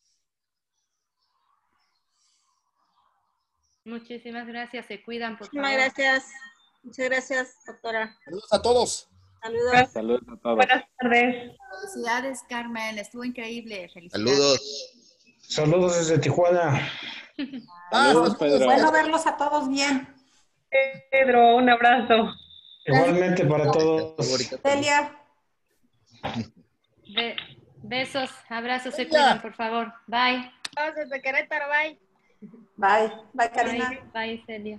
Speaker 6: Muchísimas gracias. Se cuidan, por
Speaker 7: Muchísimas
Speaker 6: favor.
Speaker 7: gracias. Muchas gracias, doctora.
Speaker 5: Saludos a todos.
Speaker 7: Saludos.
Speaker 4: Saludos a todos.
Speaker 8: Buenas tardes.
Speaker 1: Felicidades, Carmen. Estuvo increíble. Felicidades.
Speaker 9: Saludos.
Speaker 10: Saludos desde Tijuana.
Speaker 5: Ah,
Speaker 4: Saludos, Pedro.
Speaker 3: Bueno verlos a todos bien.
Speaker 8: Pedro, un abrazo.
Speaker 10: Igualmente para todos.
Speaker 3: Celia.
Speaker 6: Be besos, abrazos, se cuidan, por favor. Bye.
Speaker 7: Todos desde Querétaro, bye.
Speaker 3: Bye. Bye, Karina.
Speaker 6: Bye, bye, Celia.